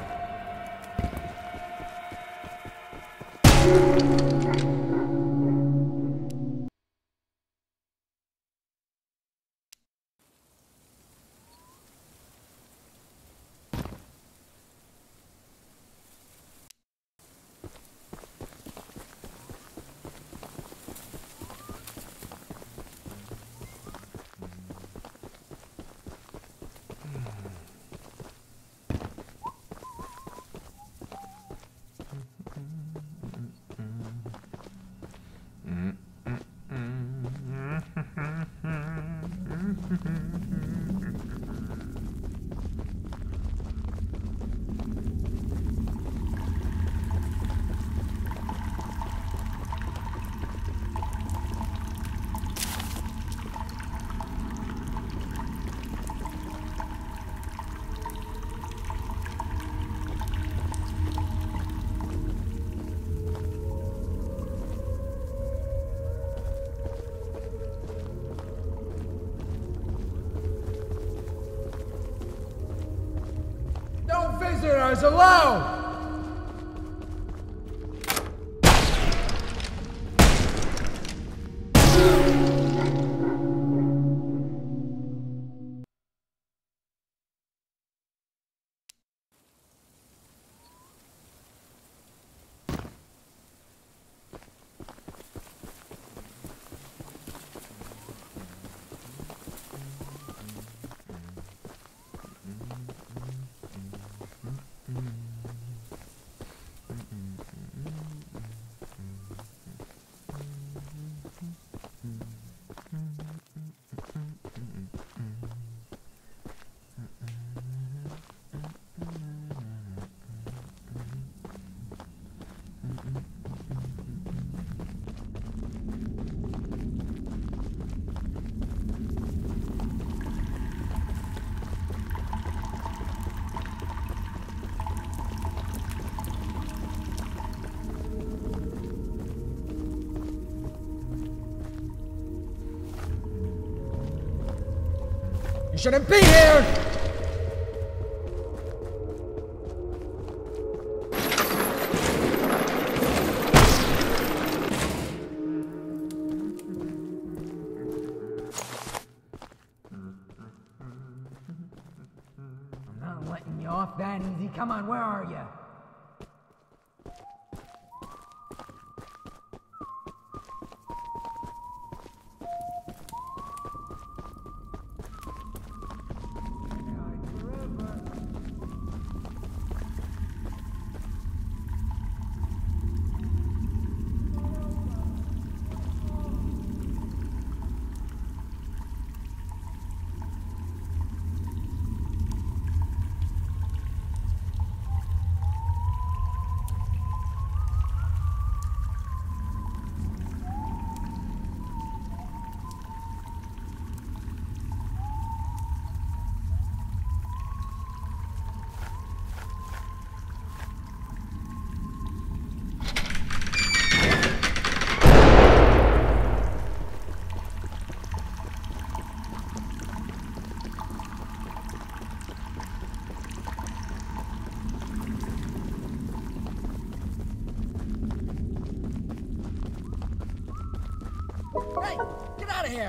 No visitors allowed! You shouldn't be here! I'm not letting you off that easy. Come on, where are you? here.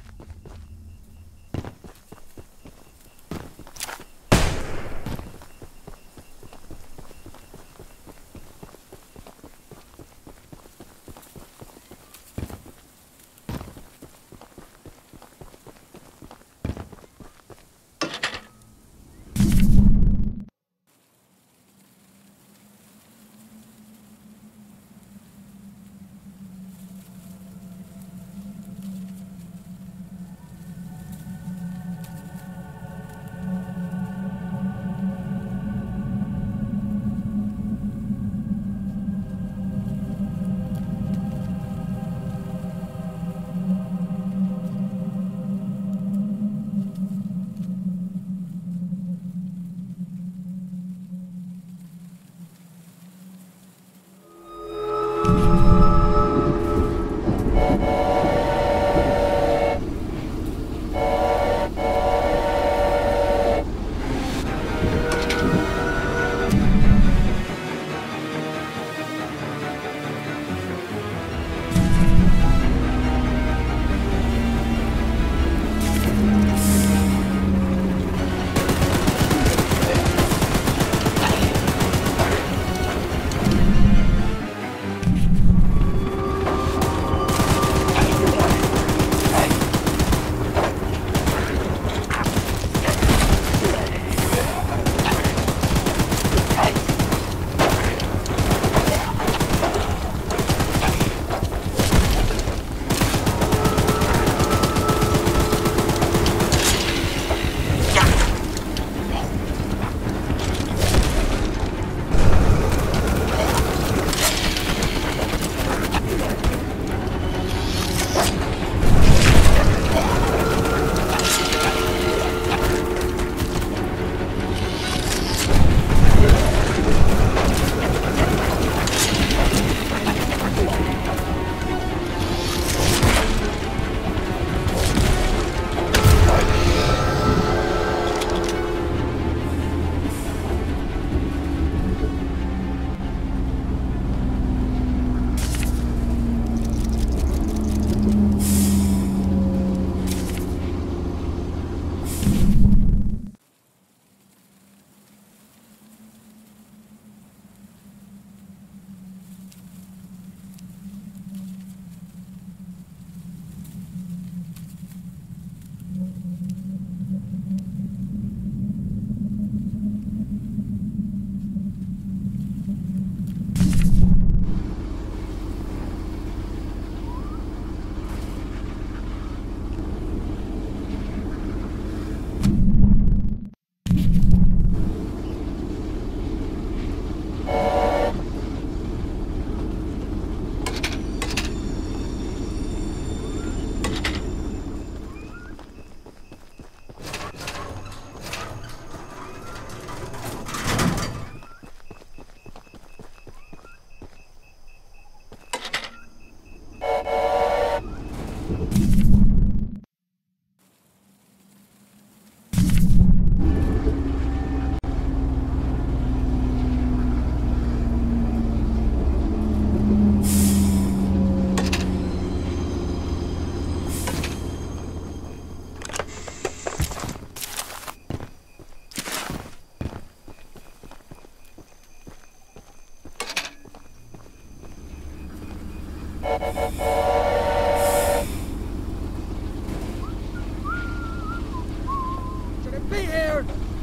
Shouldn't be here!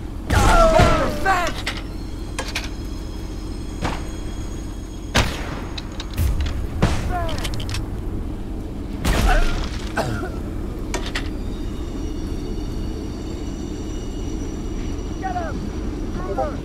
Hold the fence! Get him! Over!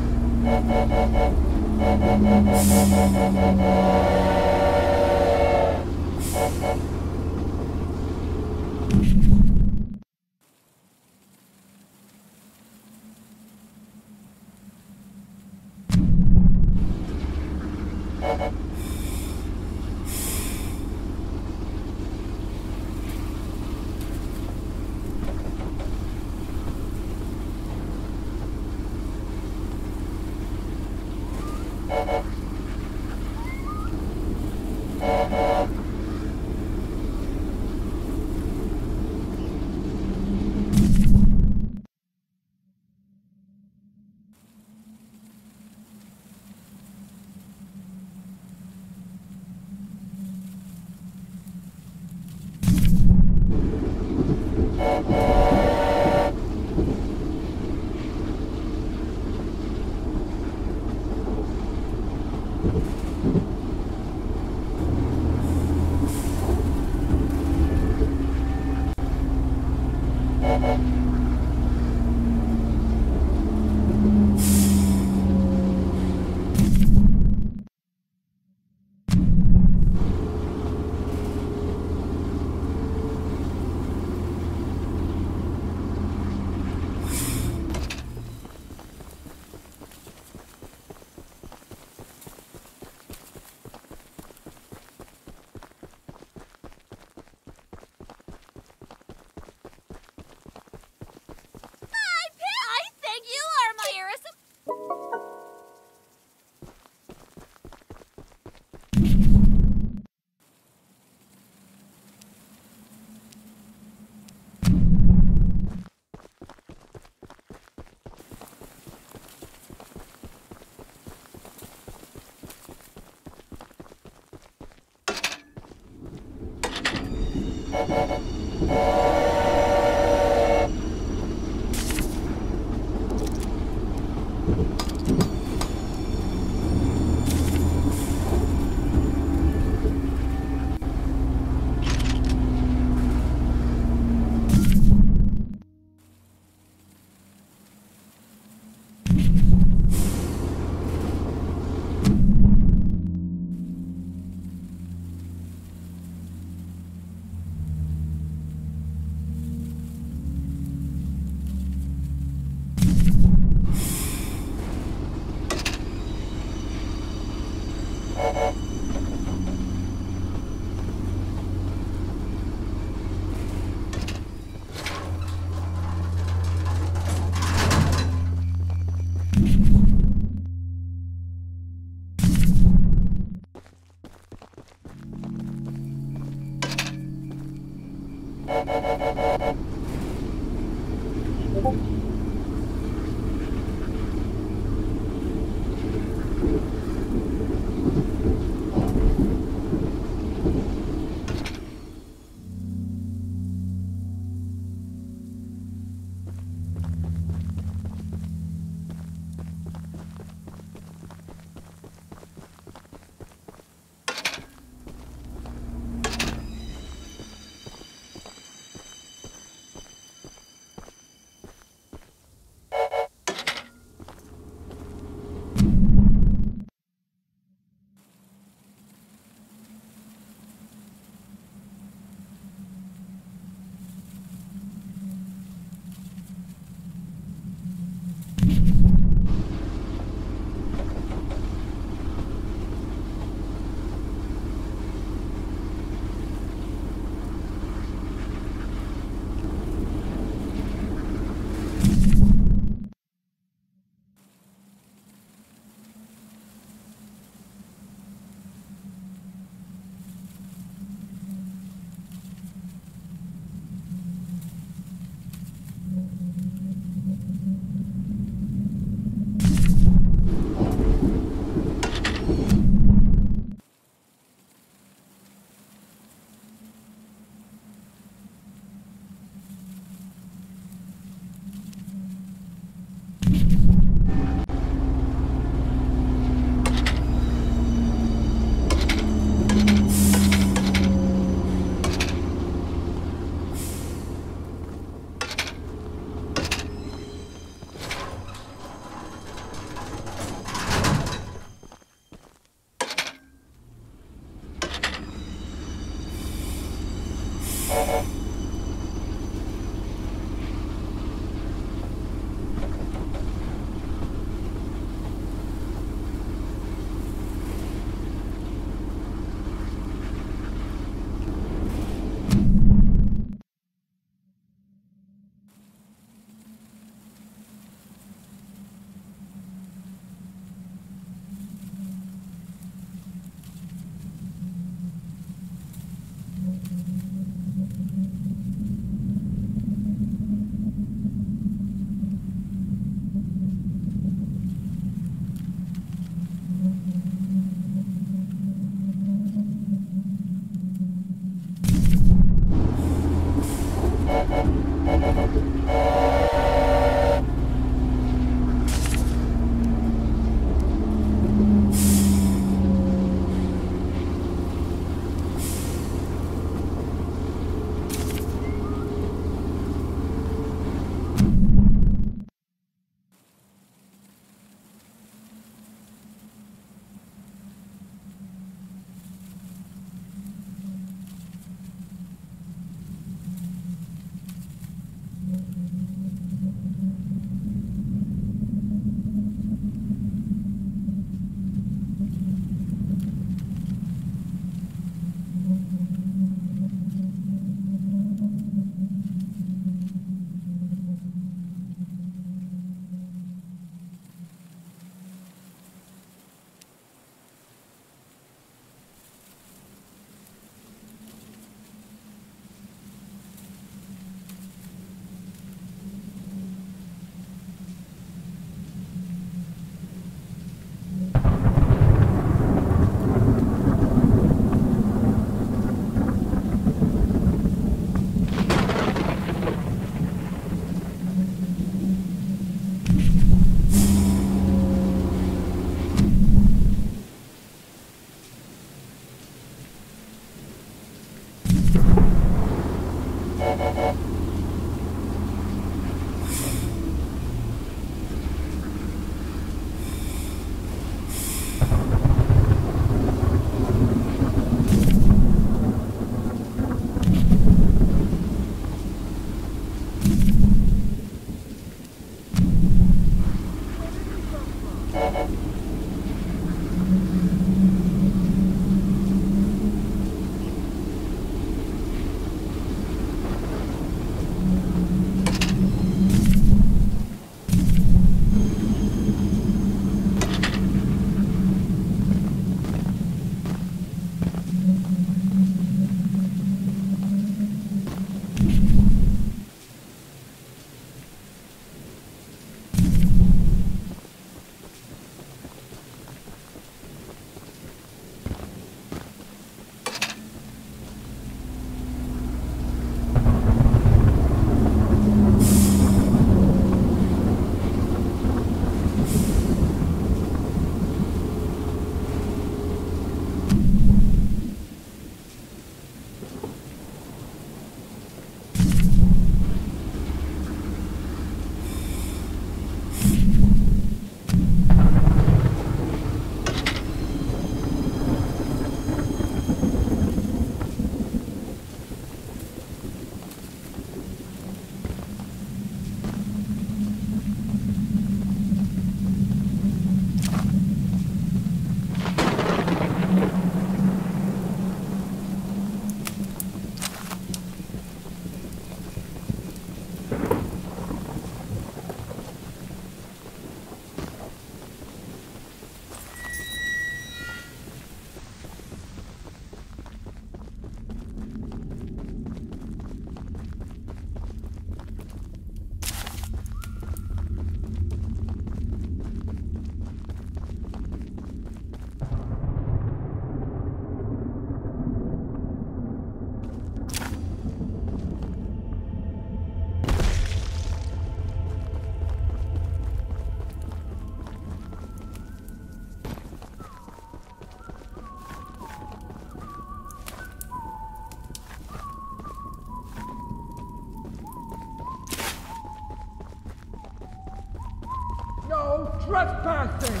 trespassing!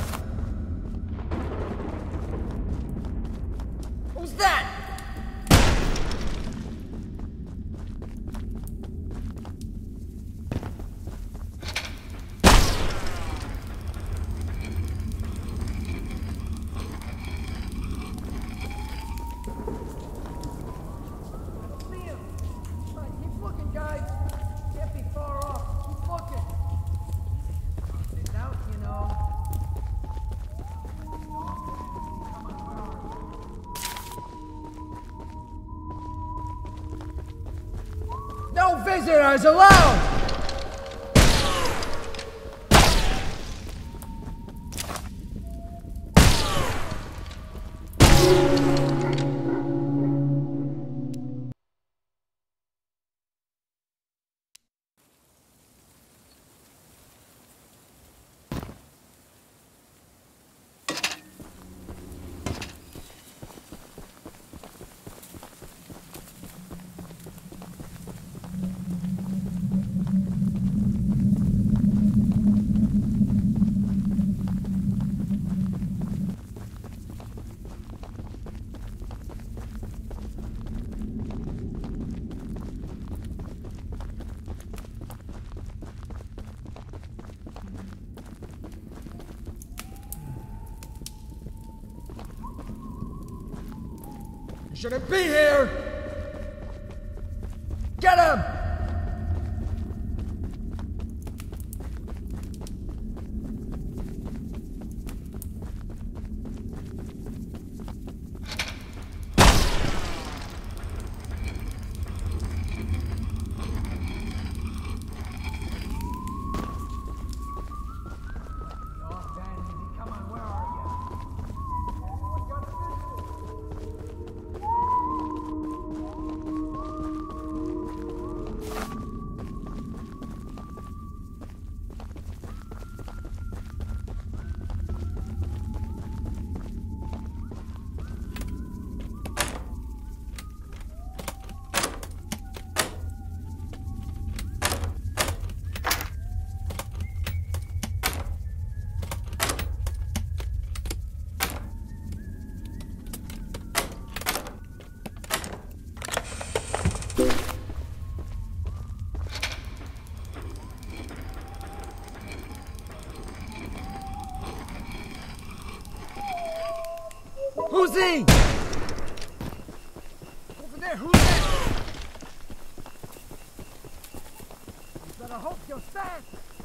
Who's that? Keep looking, guys. Can't be far off. Keep looking. It's out, you know. No visitors allowed! Shouldn't be here! Get him! Who's he? Over there, who's that? You better hope you're fast.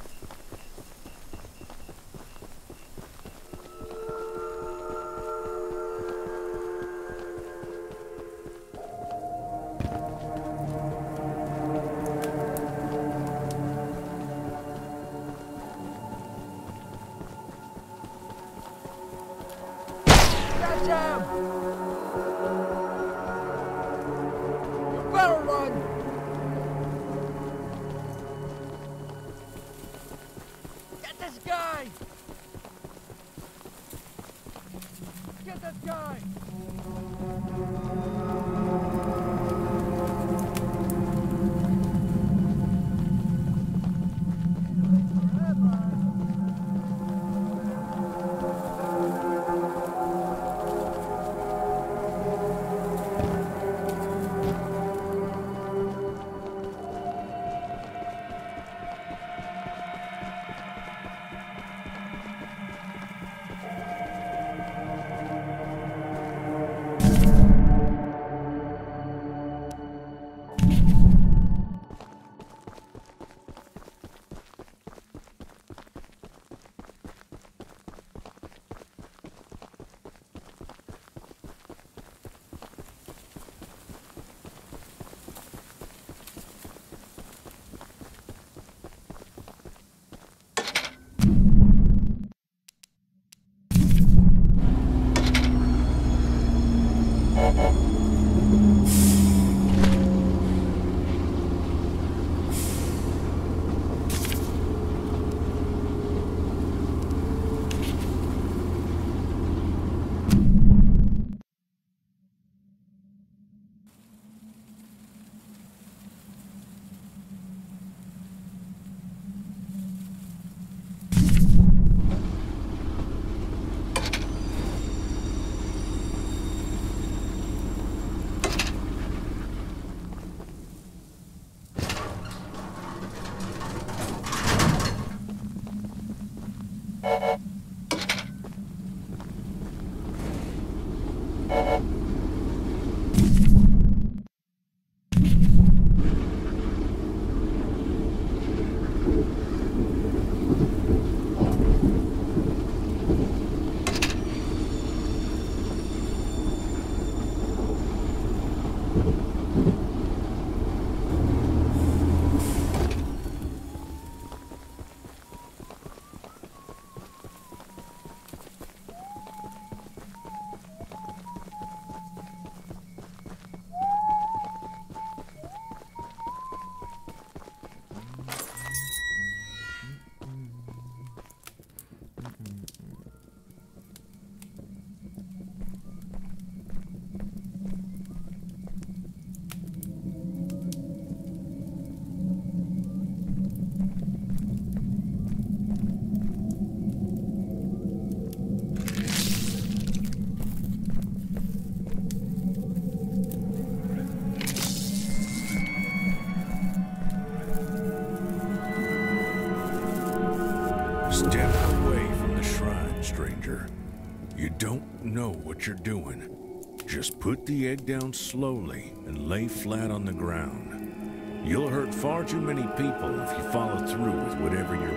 Catch him! You better run! Get this guy! Get this guy! Step away from the shrine, stranger. You don't know what you're doing. Just put the egg down slowly and lay flat on the ground. You'll hurt far too many people if you follow through with whatever you're